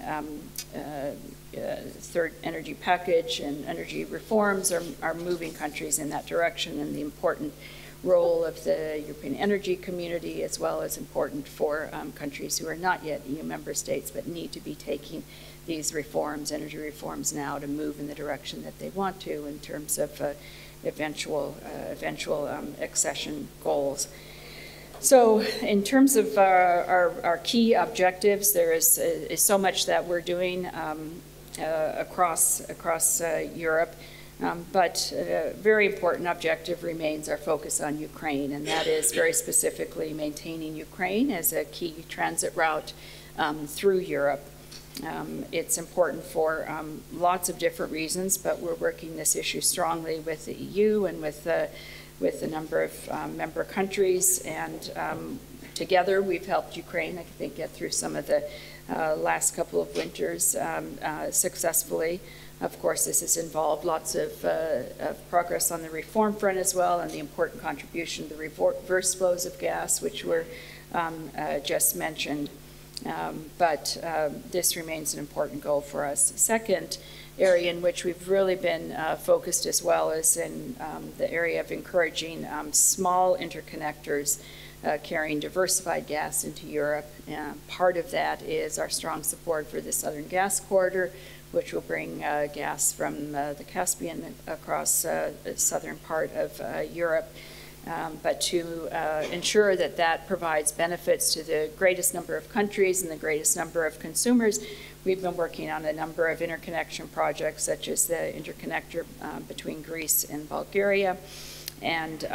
third energy package and energy reforms are moving countries in that direction, and the important role of the European energy community, as well as important for countries who are not yet EU member states but need to be taking these reforms, energy reforms now, to move in the direction that they want to in terms of eventual accession goals. So in terms of our key objectives, there is so much that we're doing across Europe. But a very important objective remains our focus on Ukraine, and that is very specifically maintaining Ukraine as a key transit route through Europe. It's important for lots of different reasons, but we're working this issue strongly with the EU and with a number of member countries, and together we've helped Ukraine, I think, get through some of the last couple of winters successfully. Of course, this has involved lots of progress on the reform front as well, and the important contribution to the reverse flows of gas, which were just mentioned. But this remains an important goal for us. Second area in which we've really been focused as well is in the area of encouraging small interconnectors carrying diversified gas into Europe. Part of that is our strong support for the Southern Gas Corridor, which will bring gas from the Caspian across the southern part of Europe. But to ensure that that provides benefits to the greatest number of countries and the greatest number of consumers, we've been working on a number of interconnection projects, such as the interconnector between Greece and Bulgaria, and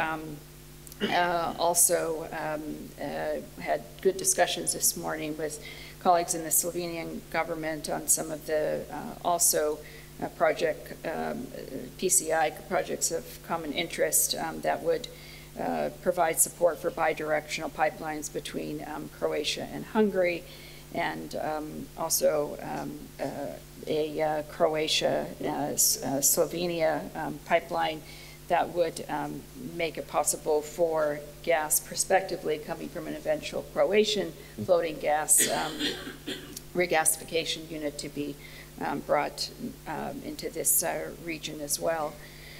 also had good discussions this morning with colleagues in the Slovenian government on some of the PCI projects of common interest that would provide support for bidirectional pipelines between Croatia and Hungary, and also a Croatia-Slovenia pipeline that would make it possible for gas prospectively coming from an eventual Croatian floating gas regasification unit to be brought into this region as well.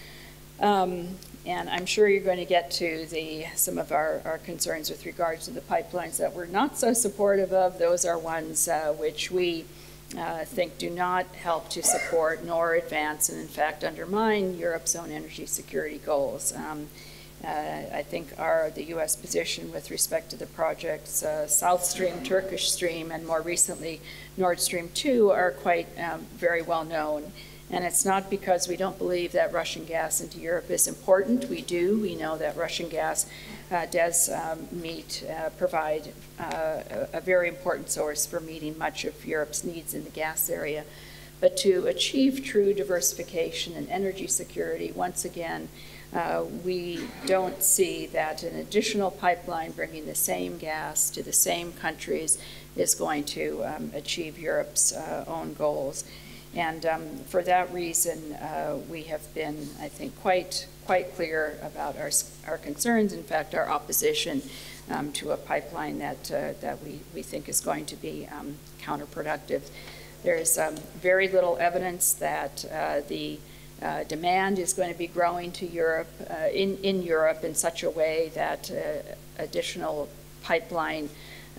And I'm sure you're going to get to some of our concerns with regards to the pipelines that we're not so supportive of. Those are ones which we think do not help to support nor advance, and in fact undermine Europe's own energy security goals. I think the U.S. position with respect to the projects South Stream, Turkish Stream, and more recently Nord Stream 2 are quite very well known. And it's not because we don't believe that Russian gas into Europe is important. We do. We know that Russian gas does provide a very important source for meeting much of Europe's needs in the gas area. But to achieve true diversification and energy security, once again, we don't see that an additional pipeline bringing the same gas to the same countries is going to achieve Europe's own goals. And for that reason, we have been, I think, quite clear about our concerns. In fact, our opposition to a pipeline that we think is going to be counterproductive. There is very little evidence that the demand is going to be growing to Europe, in Europe in such a way that additional pipeline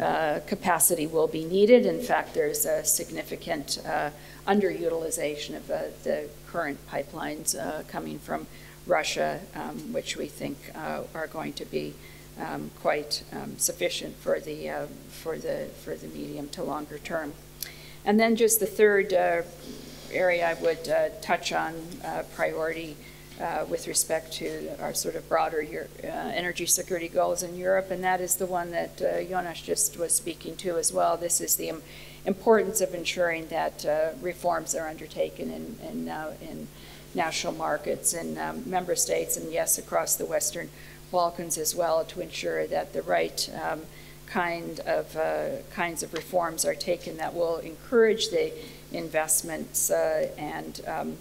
capacity will be needed. In fact, there's a significant underutilization of the current pipelines coming from Russia, which we think are going to be quite sufficient for the medium to longer term. And then just the third area I would touch on, priority with respect to our sort of broader energy security goals in Europe, and that is the one that Jonas just was speaking to as well. This is the importance of ensuring that reforms are undertaken in national markets and member states, and yes, across the Western Balkans as well, to ensure that the right kinds of reforms are taken that will encourage the investments and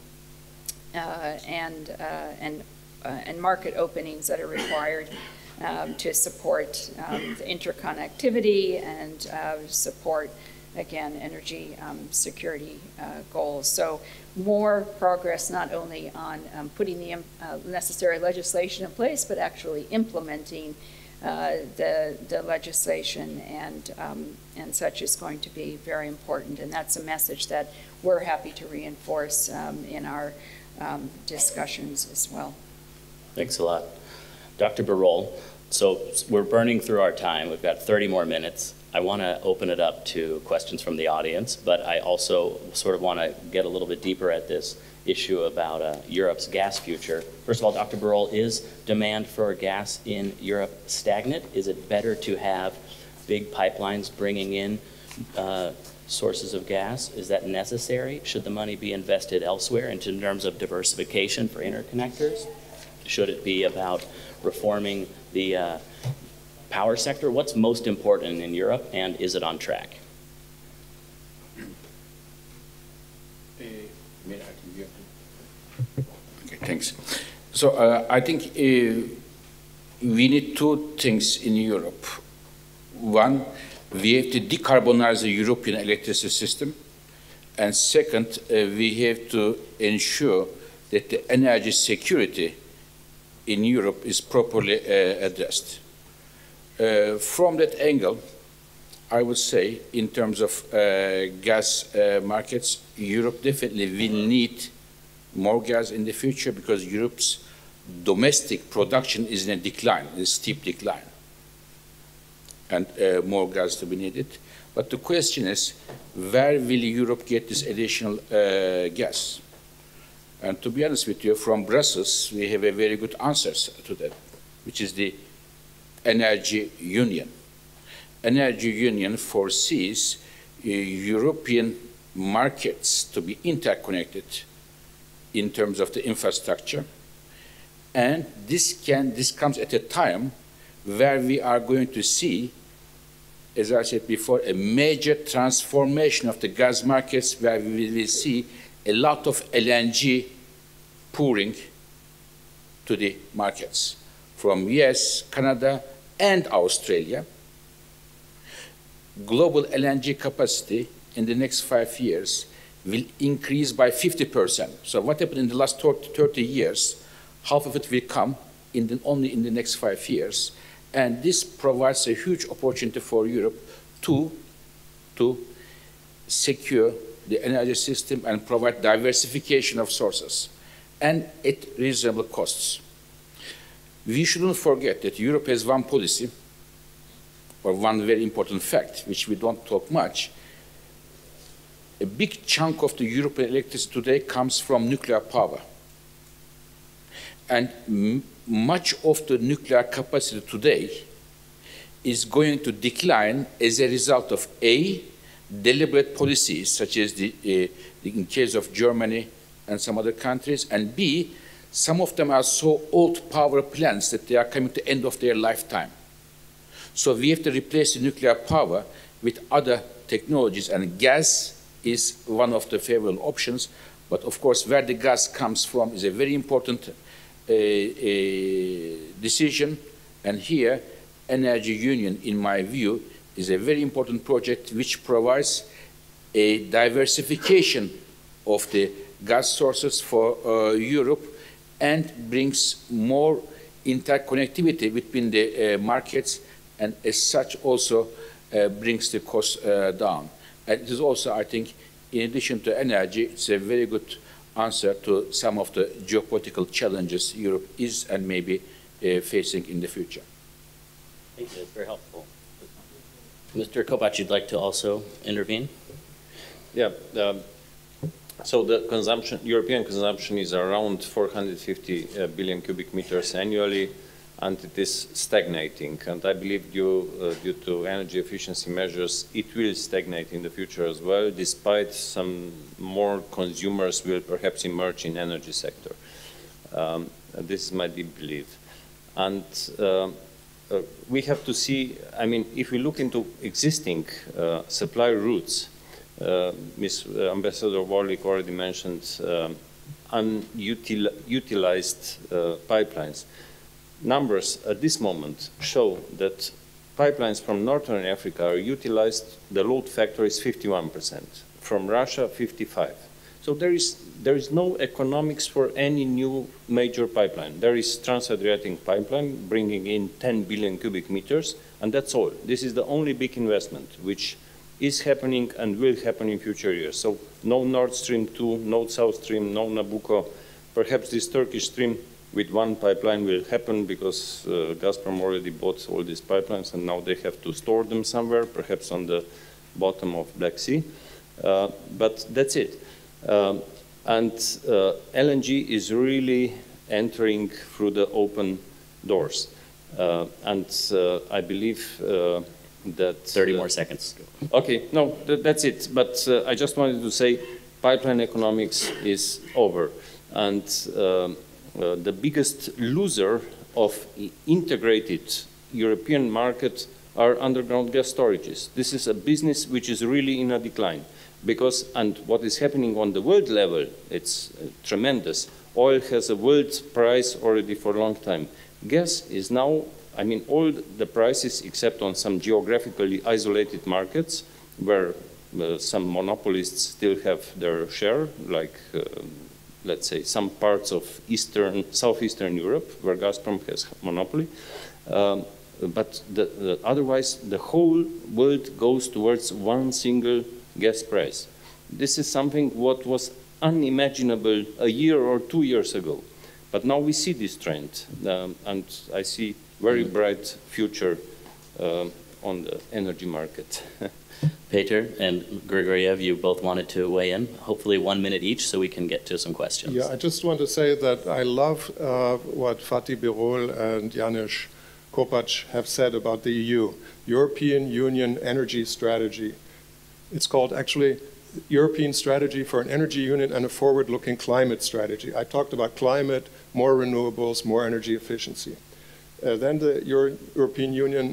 market openings that are required to support the interconnectivity and support, again, energy security goals. So more progress not only on putting the necessary legislation in place, but actually implementing the legislation and such is going to be very important. And that's a message that we're happy to reinforce in our discussions as well. Thanks a lot. Dr. Birol, so we're burning through our time. We've got 30 more minutes. I want to open it up to questions from the audience, but I also sort of want to get a little bit deeper at this issue about Europe's gas future. First of all, Dr. Birol, is demand for gas in Europe stagnant? Is it better to have big pipelines bringing in sources of gas? Is that necessary? Should the money be invested elsewhere in terms of diversification for interconnectors? Should it be about reforming the power sector? What's most important in Europe, and is it on track? Okay, thanks. So I think we need two things in Europe. One, we have to decarbonize the European electricity system. And second, we have to ensure that the energy security in Europe is properly addressed. From that angle, I would say, in terms of gas markets, Europe definitely will need more gas in the future because Europe's domestic production is in a decline, a steep decline, and more gas to be needed. But the question is, where will Europe get this additional gas? And to be honest with you, from Brussels, we have a very good answer to that, which is the Energy Union. Energy Union foresees European markets to be interconnected in terms of the infrastructure. And this comes at a time where we are going to see, as I said before, a major transformation of the gas markets, where we will see a lot of LNG pouring to the markets from US, Canada, and Australia. Global LNG capacity in the next 5 years will increase by 50%. So what happened in the last 30 years, half of it will come only in the next 5 years. And this provides a huge opportunity for Europe to secure the energy system and provide diversification of sources, and at reasonable costs. We shouldn't forget that Europe has one policy, or one very important fact, which we don't talk much. A big chunk of the European electricity today comes from nuclear power. And much of the nuclear capacity today is going to decline as a result of A, deliberate policies, such as in case of Germany and some other countries, and B, some of them are so old power plants that they are coming to the end of their lifetime. So we have to replace the nuclear power with other technologies, and gas is one of the favorable options. But of course, where the gas comes from is a very important decision. And here, Energy Union, in my view, is a very important project which provides a diversification of the gas sources for Europe and brings more interconnectivity between the markets, and as such also brings the cost down. And it is also, I think, in addition to energy, it's a very good answer to some of the geopolitical challenges Europe is and maybe facing in the future. Thank you, that's very helpful. Mr. Kopač, you'd like to also intervene? Yeah, so the consumption, European consumption is around 450 billion cubic meters annually, and it is stagnating. And I believe due to energy efficiency measures, it will stagnate in the future as well, despite some more consumers will perhaps emerge in energy sector. This is my deep belief. And we have to see, I mean, if we look into existing supply routes, Ms. Ambassador Warlick already mentioned unutilized pipelines. Numbers at this moment show that pipelines from Northern Africa are utilized, the load factor is 51%, from Russia 55%. So there is no economics for any new major pipeline. There is Trans-Adriatic pipeline bringing in 10 billion cubic meters, and that's all. This is the only big investment which is happening and will happen in future years. So no Nord Stream 2, no South Stream, no Nabucco. Perhaps this Turkish stream with one pipeline will happen because Gazprom already bought all these pipelines and now they have to store them somewhere, perhaps on the bottom of Black Sea. But that's it. And LNG is really entering through the open doors. And I believe that... 30 more seconds. Okay, no, that's it. But I just wanted to say pipeline economics is over. And the biggest loser of integrated European market are underground gas storages. This is a business which is really in a decline. Because, and what is happening on the world level, it's tremendous. Oil has a world price already for a long time. Gas is now, I mean, all the prices except on some geographically isolated markets where some monopolists still have their share, like let's say some parts of southeastern Europe where Gazprom has monopoly. But otherwise, the whole world goes towards one single gas price. This is something what was unimaginable a year or 2 years ago. But now we see this trend, and I see very bright future on the energy market. Peter and Grigoriev, you both wanted to weigh in. Hopefully 1 minute each so we can get to some questions. Yeah, I just want to say that I love what Fatih Birol and Janusz Kopač have said about the EU, European Union Energy Strategy. It's called actually European Strategy for an Energy Union and a Forward-Looking Climate Strategy. I talked about climate, more renewables, more energy efficiency. Then the European Union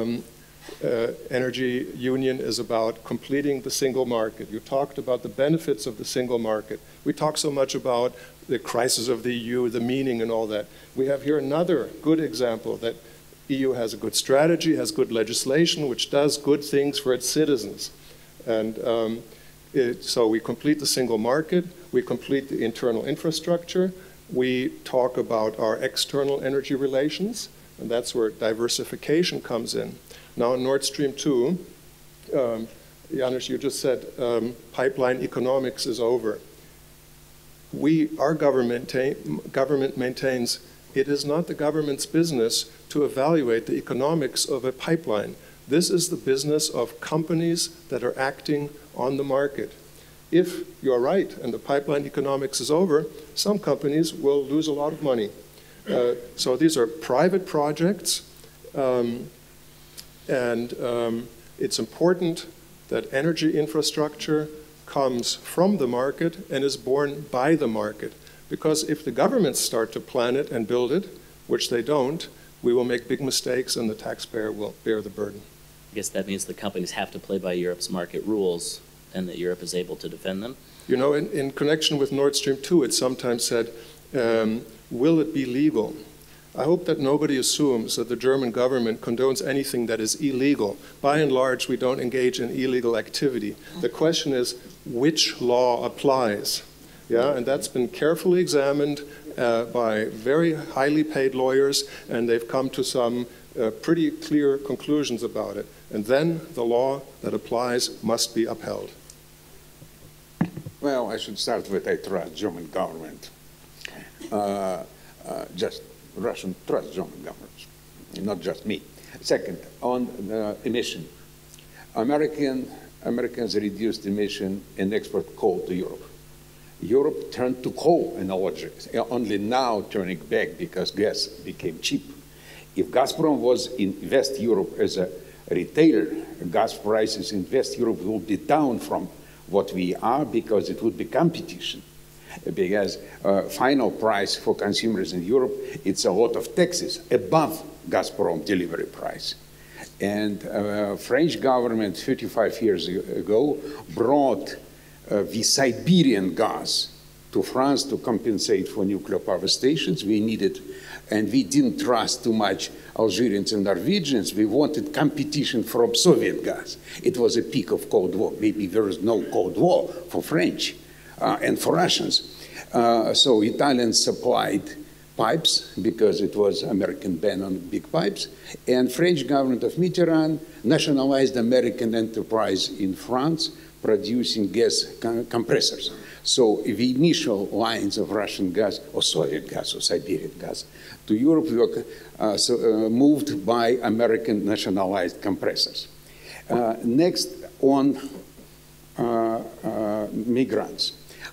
Energy Union is about completing the single market. You talked about the benefits of the single market. We talk so much about the crisis of the EU, the meaning and all that. We have here another good example that EU has a good strategy, has good legislation, which does good things for its citizens. And so we complete the single market, we complete the internal infrastructure, we talk about our external energy relations, and that's where diversification comes in. Now, Nord Stream 2, Janusz, you just said pipeline economics is over. Our government maintains it is not the government's business to evaluate the economics of a pipeline. This is the business of companies that are acting on the market. If you're right and the pipeline economics is over, some companies will lose a lot of money. So these are private projects, and it's important that energy infrastructure comes from the market and is borne by the market. Because if the governments start to plan it and build it, which they don't, we will make big mistakes and the taxpayer will bear the burden. I guess that means the companies have to play by Europe's market rules and that Europe is able to defend them? You know, in connection with Nord Stream 2, it's sometimes said, will it be legal? I hope that nobody assumes that the German government condones anything that is illegal. By and large, we don't engage in illegal activity. The question is, which law applies? Yeah, and that's been carefully examined by very highly paid lawyers, and they've come to some pretty clear conclusions about it. and then the law that applies must be upheld. Well, I should start with I trust German government. Just Russian trust German government, not just me. Second, on emission. Americans reduced emission and export coal to Europe. Europe turned to coal in only now turning back because gas became cheap. If Gazprom was in West Europe as a retailer, gas prices in West Europe will be down from what we are because it would be competition. Because final price for consumers in Europe, it's a lot of taxes above Gazprom delivery price. And French government 35 years ago brought the Siberian gas to France to compensate for nuclear power stations. We needed, and we didn't trust too much Algerians and Norwegians. We wanted competition from Soviet gas. It was a peak of Cold War. Maybe there was no Cold War for French and for Russians. So Italians supplied pipes because it was American ban on big pipes. And French government of Mitterrand nationalized American enterprise in France producing gas compressors. So the initial lines of Russian gas or Soviet gas or Siberian gas to Europe were moved by American nationalized compressors. Next on migrants.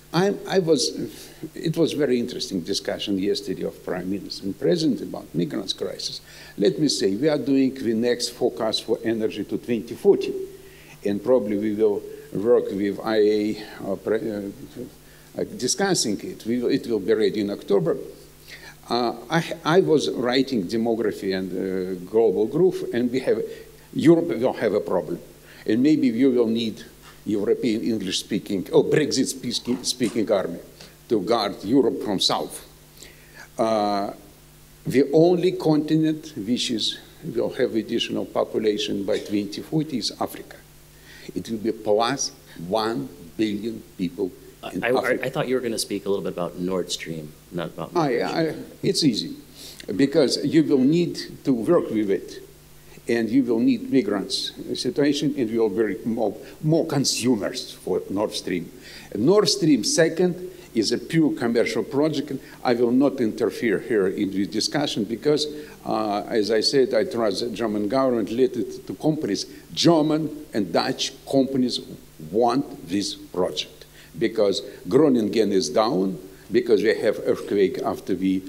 It was very interesting discussion yesterday of Prime Minister and President about migrants crisis. Let me say, we are doing the next forecast for energy to 2040, and probably we will work with IEA discussing it. It will be ready in October. I was writing demography and global growth, and Europe will have a problem, and maybe we will need European English-speaking or Brexit-speaking army to guard Europe from south. The only continent which will have additional population by 2040 is Africa. It will be plus 1 billion people in Africa. I thought you were going to speak a little bit about Nord Stream, not about it's easy, because you will need to work with it. And you will need migrants situation, and you will be more consumers for Nord Stream. Nord Stream second is a pure commercial project. I will not interfere here in this discussion because, as I said, I trust the German government, let it to companies. German and Dutch companies want this project because Groningen is down, because we have earthquake after the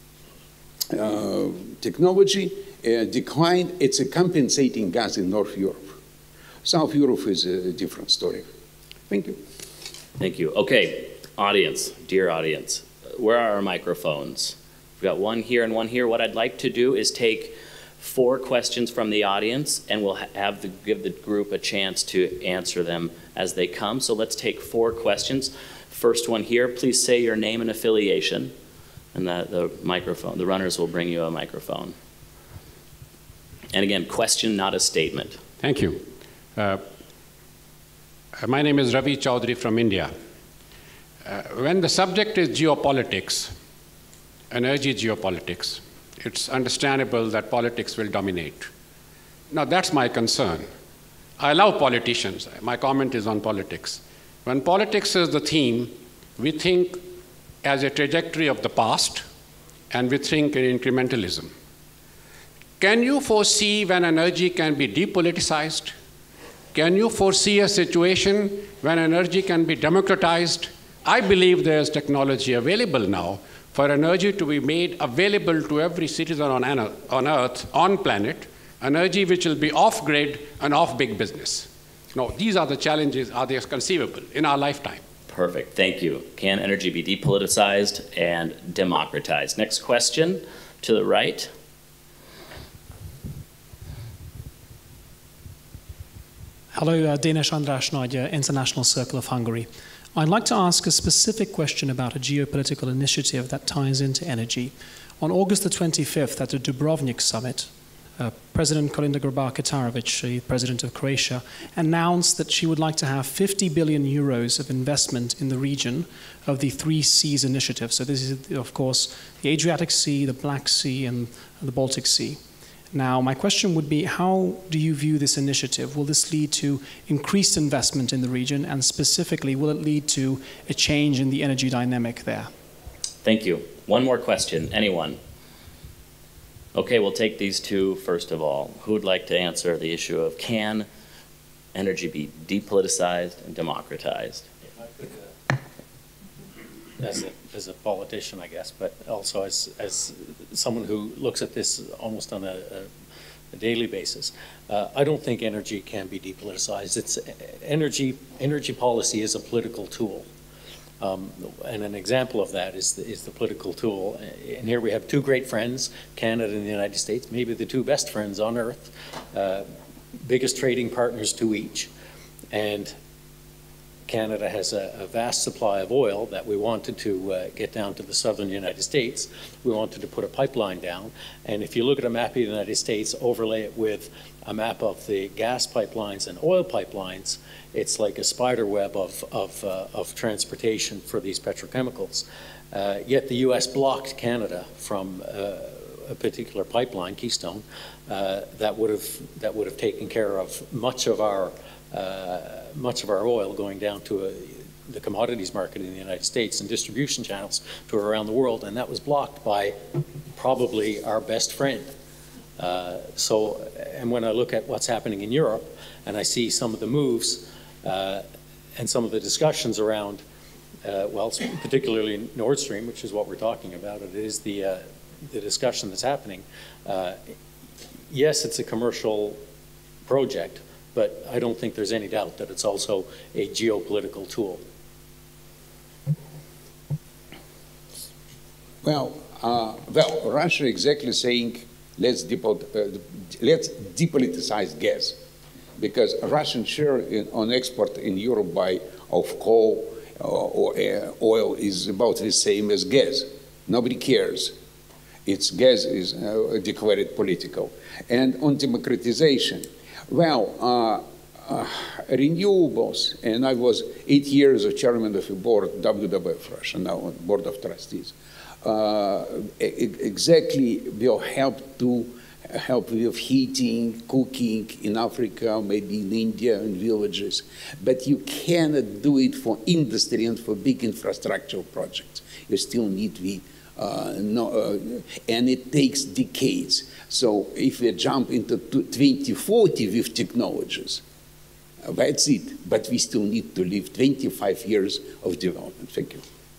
technology, decline. It's a compensating gas in North Europe. South Europe is a different story. Thank you. Thank you. Okay, audience, dear audience, where are our microphones? We've got one here and one here. What I'd like to do is take 4 questions from the audience, and we'll give the group a chance to answer them as they come. So let's take 4 questions. First one here, please say your name and affiliation, and the runners will bring you a microphone. And again, question, not a statement. Thank you. My name is Ravi Chaudhary from India. When the subject is geopolitics, energy geopolitics, it's understandable that politics will dominate. Now, that's my concern. I love politicians. My comment is on politics. When politics is the theme, we think as a trajectory of the past, and we think in incrementalism. Can you foresee when energy can be depoliticized? Can you foresee a situation when energy can be democratized? I believe there's technology available now for energy to be made available to every citizen on Earth, on planet, energy which will be off-grid and off big business. No, these are the challenges. Are they conceivable in our lifetime? Perfect, thank you. Can energy be depoliticized and democratized? Next question to the right. Hello, Dinesh Andras Nagy, International Circle of Hungary. I'd like to ask a specific question about a geopolitical initiative that ties into energy. On August the 25th at the Dubrovnik summit, President Kolinda Grabar-Kitarović, the President of Croatia, announced that she would like to have 50 billion euros of investment in the region of the 3 Seas initiative. So this is, of course, the Adriatic Sea, the Black Sea, and the Baltic Sea. Now, my question would be, how do you view this initiative? Will this lead to increased investment in the region, and specifically, will it lead to a change in the energy dynamic there? Thank you. One more question, anyone? Okay, we'll take these two first of all. Who would like to answer the issue of can energy be depoliticized and democratized? If I could, as a politician, I guess, but also as someone who looks at this almost on a daily basis, I don't think energy can be depoliticized. It's energy policy is a political tool. And an example of that is the political tool. And here we have two great friends, Canada and the United States, maybe the two best friends on earth, biggest trading partners to each. And Canada has a vast supply of oil that we wanted to get down to the southern United States. We wanted to put a pipeline down. And if you look at a map of the United States, overlay it with a map of the gas pipelines and oil pipelines, it's like a spider web of transportation for these petrochemicals. Yet the U.S. blocked Canada from a particular pipeline, Keystone, that would have taken care of much of our oil going down to the commodities market in the United States and distribution channels to around the world, and that was blocked by probably our best friend. And when I look at what's happening in Europe, and I see some of the moves and some of the discussions around, well, particularly Nord Stream, which is what we're talking about, it is the discussion that's happening. Yes, it's a commercial project, but I don't think there's any doubt that it's also a geopolitical tool. Well, Russia exactly saying let's depoliticize gas, because Russian share on export in Europe of coal or oil is about the same as gas. Nobody cares. Its gas is declared political. And on democratization, well, renewables, and I was 8 years a chairman of a board, WWF Russia, now on board of trustees, exactly will help with heating, cooking in Africa, maybe in India, in villages. But you cannot do it for industry and for big infrastructural projects. You still need and it takes decades. So if we jump into 2040 with technologies, that's it. But we still need to live 25 years of development. Thank you.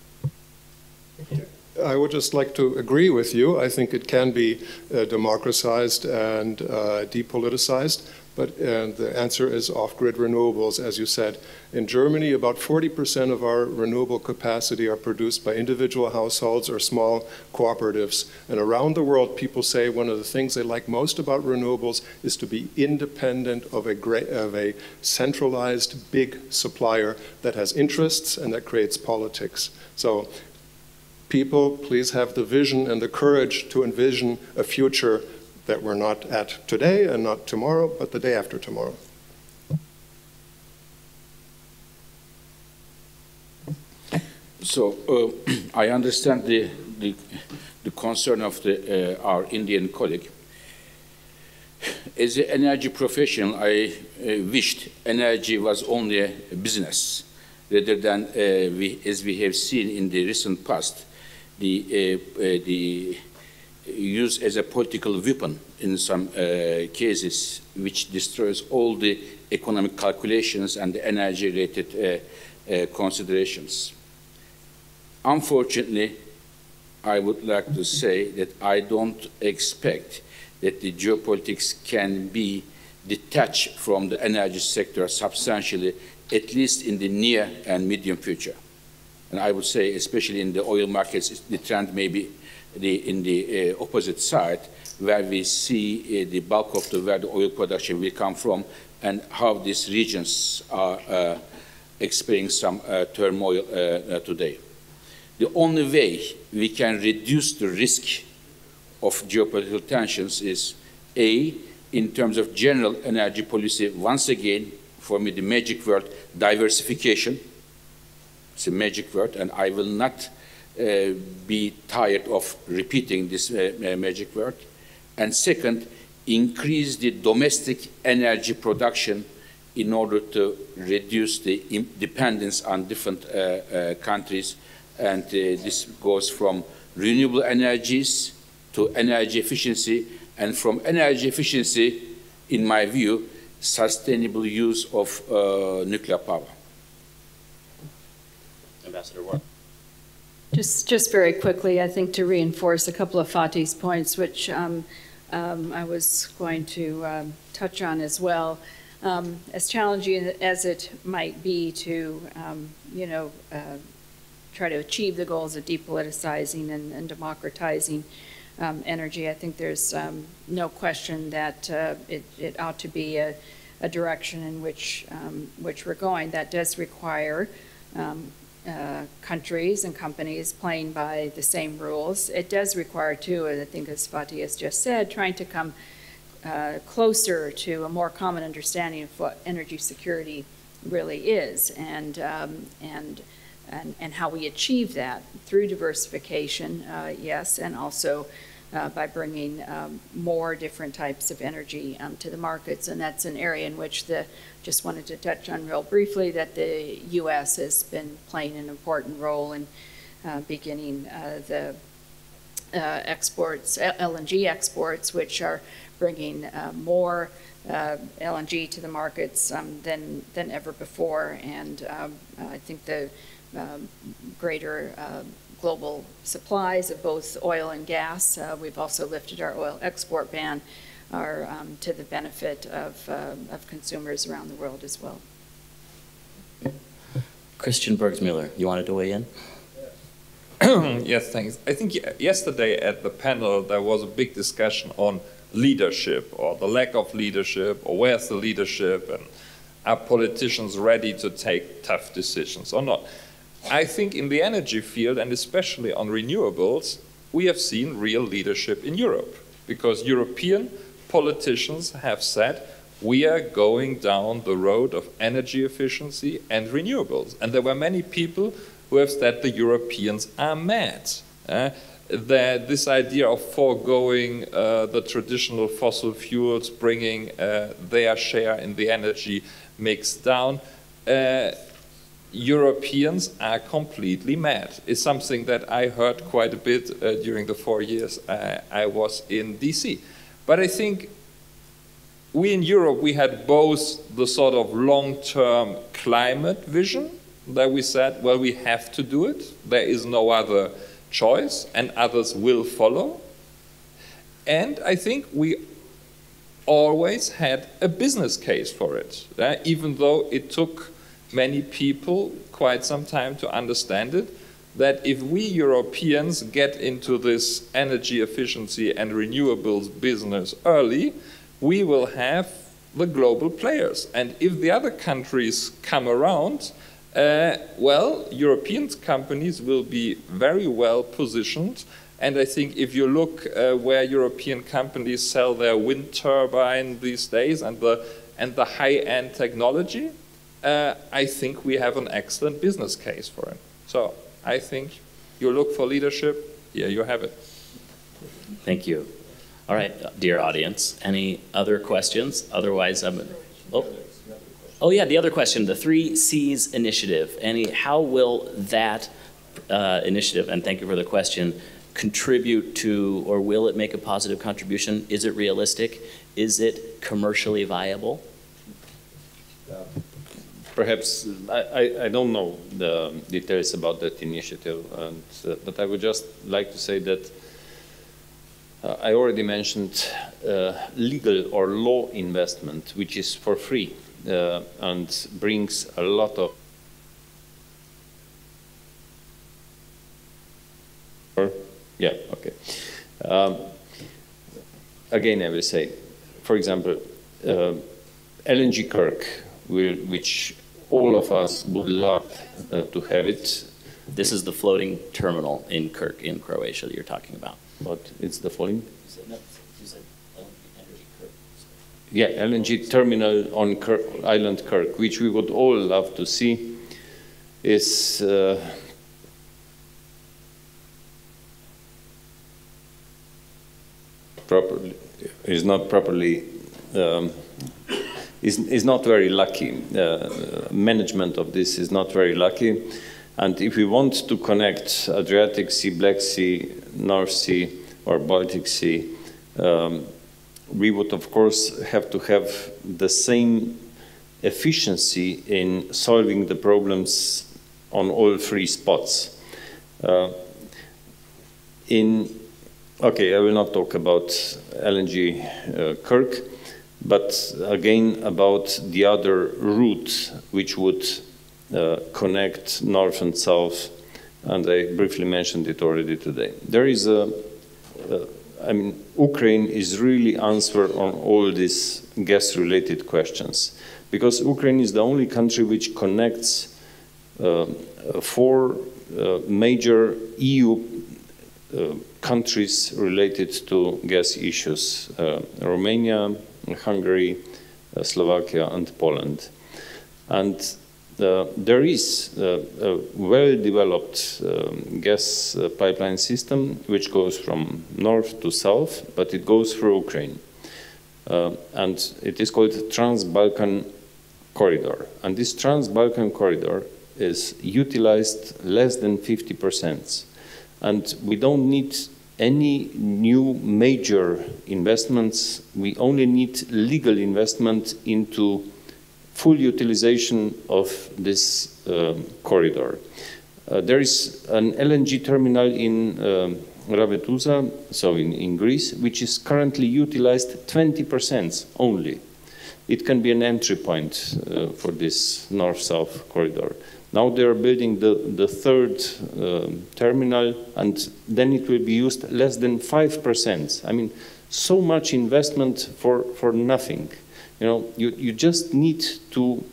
I would just like to agree with you. I think it can be democratized and depoliticized, but the answer is off-grid renewables, as you said. In Germany, about 40% of our renewable capacity are produced by individual households or small cooperatives. And around the world, people say one of the things they like most about renewables is to be independent of a centralized big supplier that has interests and that creates politics. So people, please have the vision and the courage to envision a future that we're not at today and not tomorrow, but the day after tomorrow. So I understand the concern of our Indian colleague. As an energy professional, I wished energy was only a business, rather than, as we have seen in the recent past, the use as a political weapon in some cases, which destroys all the economic calculations and the energy-related considerations. Unfortunately, I would like to say that I don't expect that the geopolitics can be detached from the energy sector substantially, at least in the near and medium future. And I would say, especially in the oil markets, the trend may be in the opposite side, where we see the bulk of where the oil production will come from and how these regions are experiencing some turmoil today. The only way we can reduce the risk of geopolitical tensions is, A, in terms of general energy policy, once again, for me, the magic word, diversification. It's a magic word, and I will not be tired of repeating this magic word. And second, increase the domestic energy production in order to reduce the dependence on different countries. And this goes from renewable energies to energy efficiency, and from energy efficiency, in my view, sustainable use of nuclear power. Ambassador Warren. Just very quickly, I think to reinforce a couple of Fatih's points, which I was going to touch on as well. As challenging as it might be to, try to achieve the goals of depoliticizing and democratizing energy, I think there's no question that it ought to be a direction in which we're going. That does require countries and companies playing by the same rules. It does require, too, and I think as Fatih has just said, trying to come closer to a more common understanding of what energy security really is, and how we achieve that through diversification, yes, and also by bringing more different types of energy to the markets. And that's an area in which just wanted to touch on real briefly that the U.S. has been playing an important role in beginning the exports, LNG exports, which are bringing more LNG to the markets than ever before. And I think the greater global supplies of both oil and gas, we've also lifted our oil export ban, are to the benefit of consumers around the world as well. Christian Bergsmuller, you wanted to weigh in? Yes, thanks. I think yesterday at the panel there was a big discussion on leadership, or the lack of leadership, or where's the leadership, and are politicians ready to take tough decisions or not? I think in the energy field, and especially on renewables, we have seen real leadership in Europe, because European politicians have said, we are going down the road of energy efficiency and renewables. And there were many people who have said the Europeans are mad. That this idea of foregoing the traditional fossil fuels, bringing their share in the energy mix down, Europeans are completely mad. It's something that I heard quite a bit during the 4 years I was in DC. But I think we in Europe, we had both the sort of long-term climate vision that we said, well, we have to do it. There is no other choice, and others will follow. And I think we always had a business case for it, even though it took many people quite some time to understand it, that if we Europeans get into this energy efficiency and renewables business early, we will have the global players. And if the other countries come around, well, European companies will be very well positioned. And I think if you look where European companies sell their wind turbine these days and the high-end technology, I think we have an excellent business case for it. So I think you look for leadership, here you have it. Thank you. All right, dear audience, any other questions? Otherwise, oh yeah, the other question, the 3 C's initiative. How will that initiative, and thank you for the question, contribute to, or will it make a positive contribution? Is it realistic? Is it commercially viable? Perhaps, I don't know the details about that initiative, but I would just like to say that I already mentioned legal or law investment, which is for free and brings a lot of yeah, okay. Again, I will say, for example, LNG Kirk, which all of us would love to have it. This is the floating terminal in Kirk in Croatia that you're talking about. But it's the floating? You said Energy Kirk. Yeah, LNG terminal on Island Kirk, which we would all love to see, is properly is not properly, is not very lucky. Management of this is not very lucky. And if we want to connect Adriatic Sea, Black Sea, North Sea, or Baltic Sea, we would, of course, have to have the same efficiency in solving the problems on all three spots. Okay, I will not talk about LNG Kirk, but again about the other route which would connect north and south, and I briefly mentioned it already today. There is Ukraine is really answer on all these gas-related questions, because Ukraine is the only country which connects four major EU countries related to gas issues: Romania, Hungary, Slovakia, and Poland. And there is a well-developed gas pipeline system which goes from north to south, but it goes through Ukraine. And it is called Trans-Balkan Corridor. And this Trans-Balkan Corridor is utilized less than 50%. And we don't need any new major investments. We only need legal investment into full utilization of this corridor. There is an LNG terminal in Ravetusa, so in Greece, which is currently utilized 20% only. It can be an entry point for this north-south corridor. Now they are building the third terminal, and then it will be used less than 5%. I mean, so much investment for nothing. You know, you just need to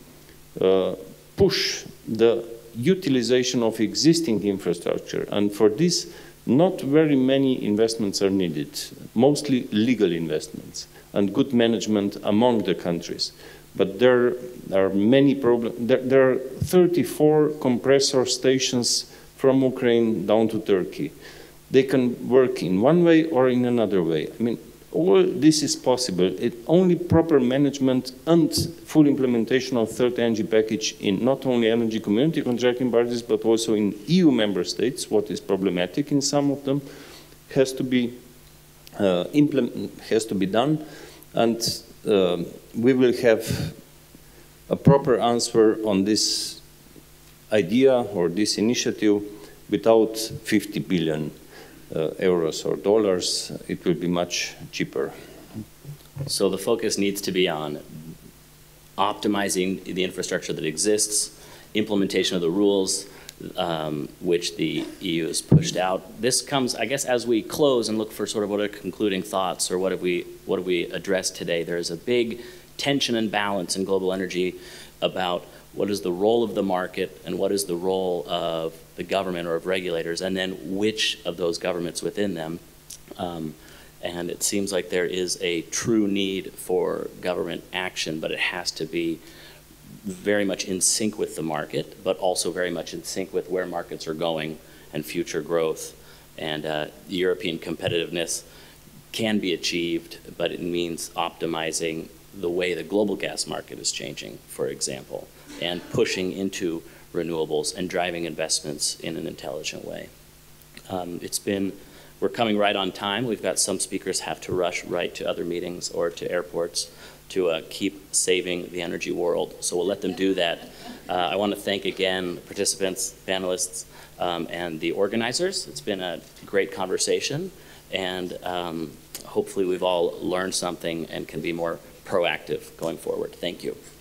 push the utilization of existing infrastructure, and for this, not very many investments are needed, mostly legal investments and good management among the countries. But there are many problems. There are 34 compressor stations from Ukraine down to Turkey. They can work in one way or in another way. I mean, all this is possible. Only proper management and full implementation of third energy package in not only LNG community contracting parties, but also in EU member states, what is problematic in some of them, has to be done, and we will have a proper answer on this idea or this initiative without 50 billion euros or dollars. It will be much cheaper. So the focus needs to be on optimizing the infrastructure that exists, implementation of the rules, which the EU has pushed out. This comes, I guess, as we close and look for sort of what are concluding thoughts, or what have we addressed today. There is a big tension and balance in global energy about what is the role of the market and what is the role of the government or of regulators, and then which of those governments within them. And it seems like there is a true need for government action, but it has to be very much in sync with the market, but also very much in sync with where markets are going and future growth. And European competitiveness can be achieved, but it means optimizing the way the global gas market is changing, for example, and pushing into renewables and driving investments in an intelligent way. We're coming right on time. We've got some speakers have to rush right to other meetings or to airports to keep saving the energy world. So we'll let them do that. I want to thank again participants, panelists, and the organizers. It's been a great conversation, and hopefully we've all learned something and can be more proactive going forward. Thank you.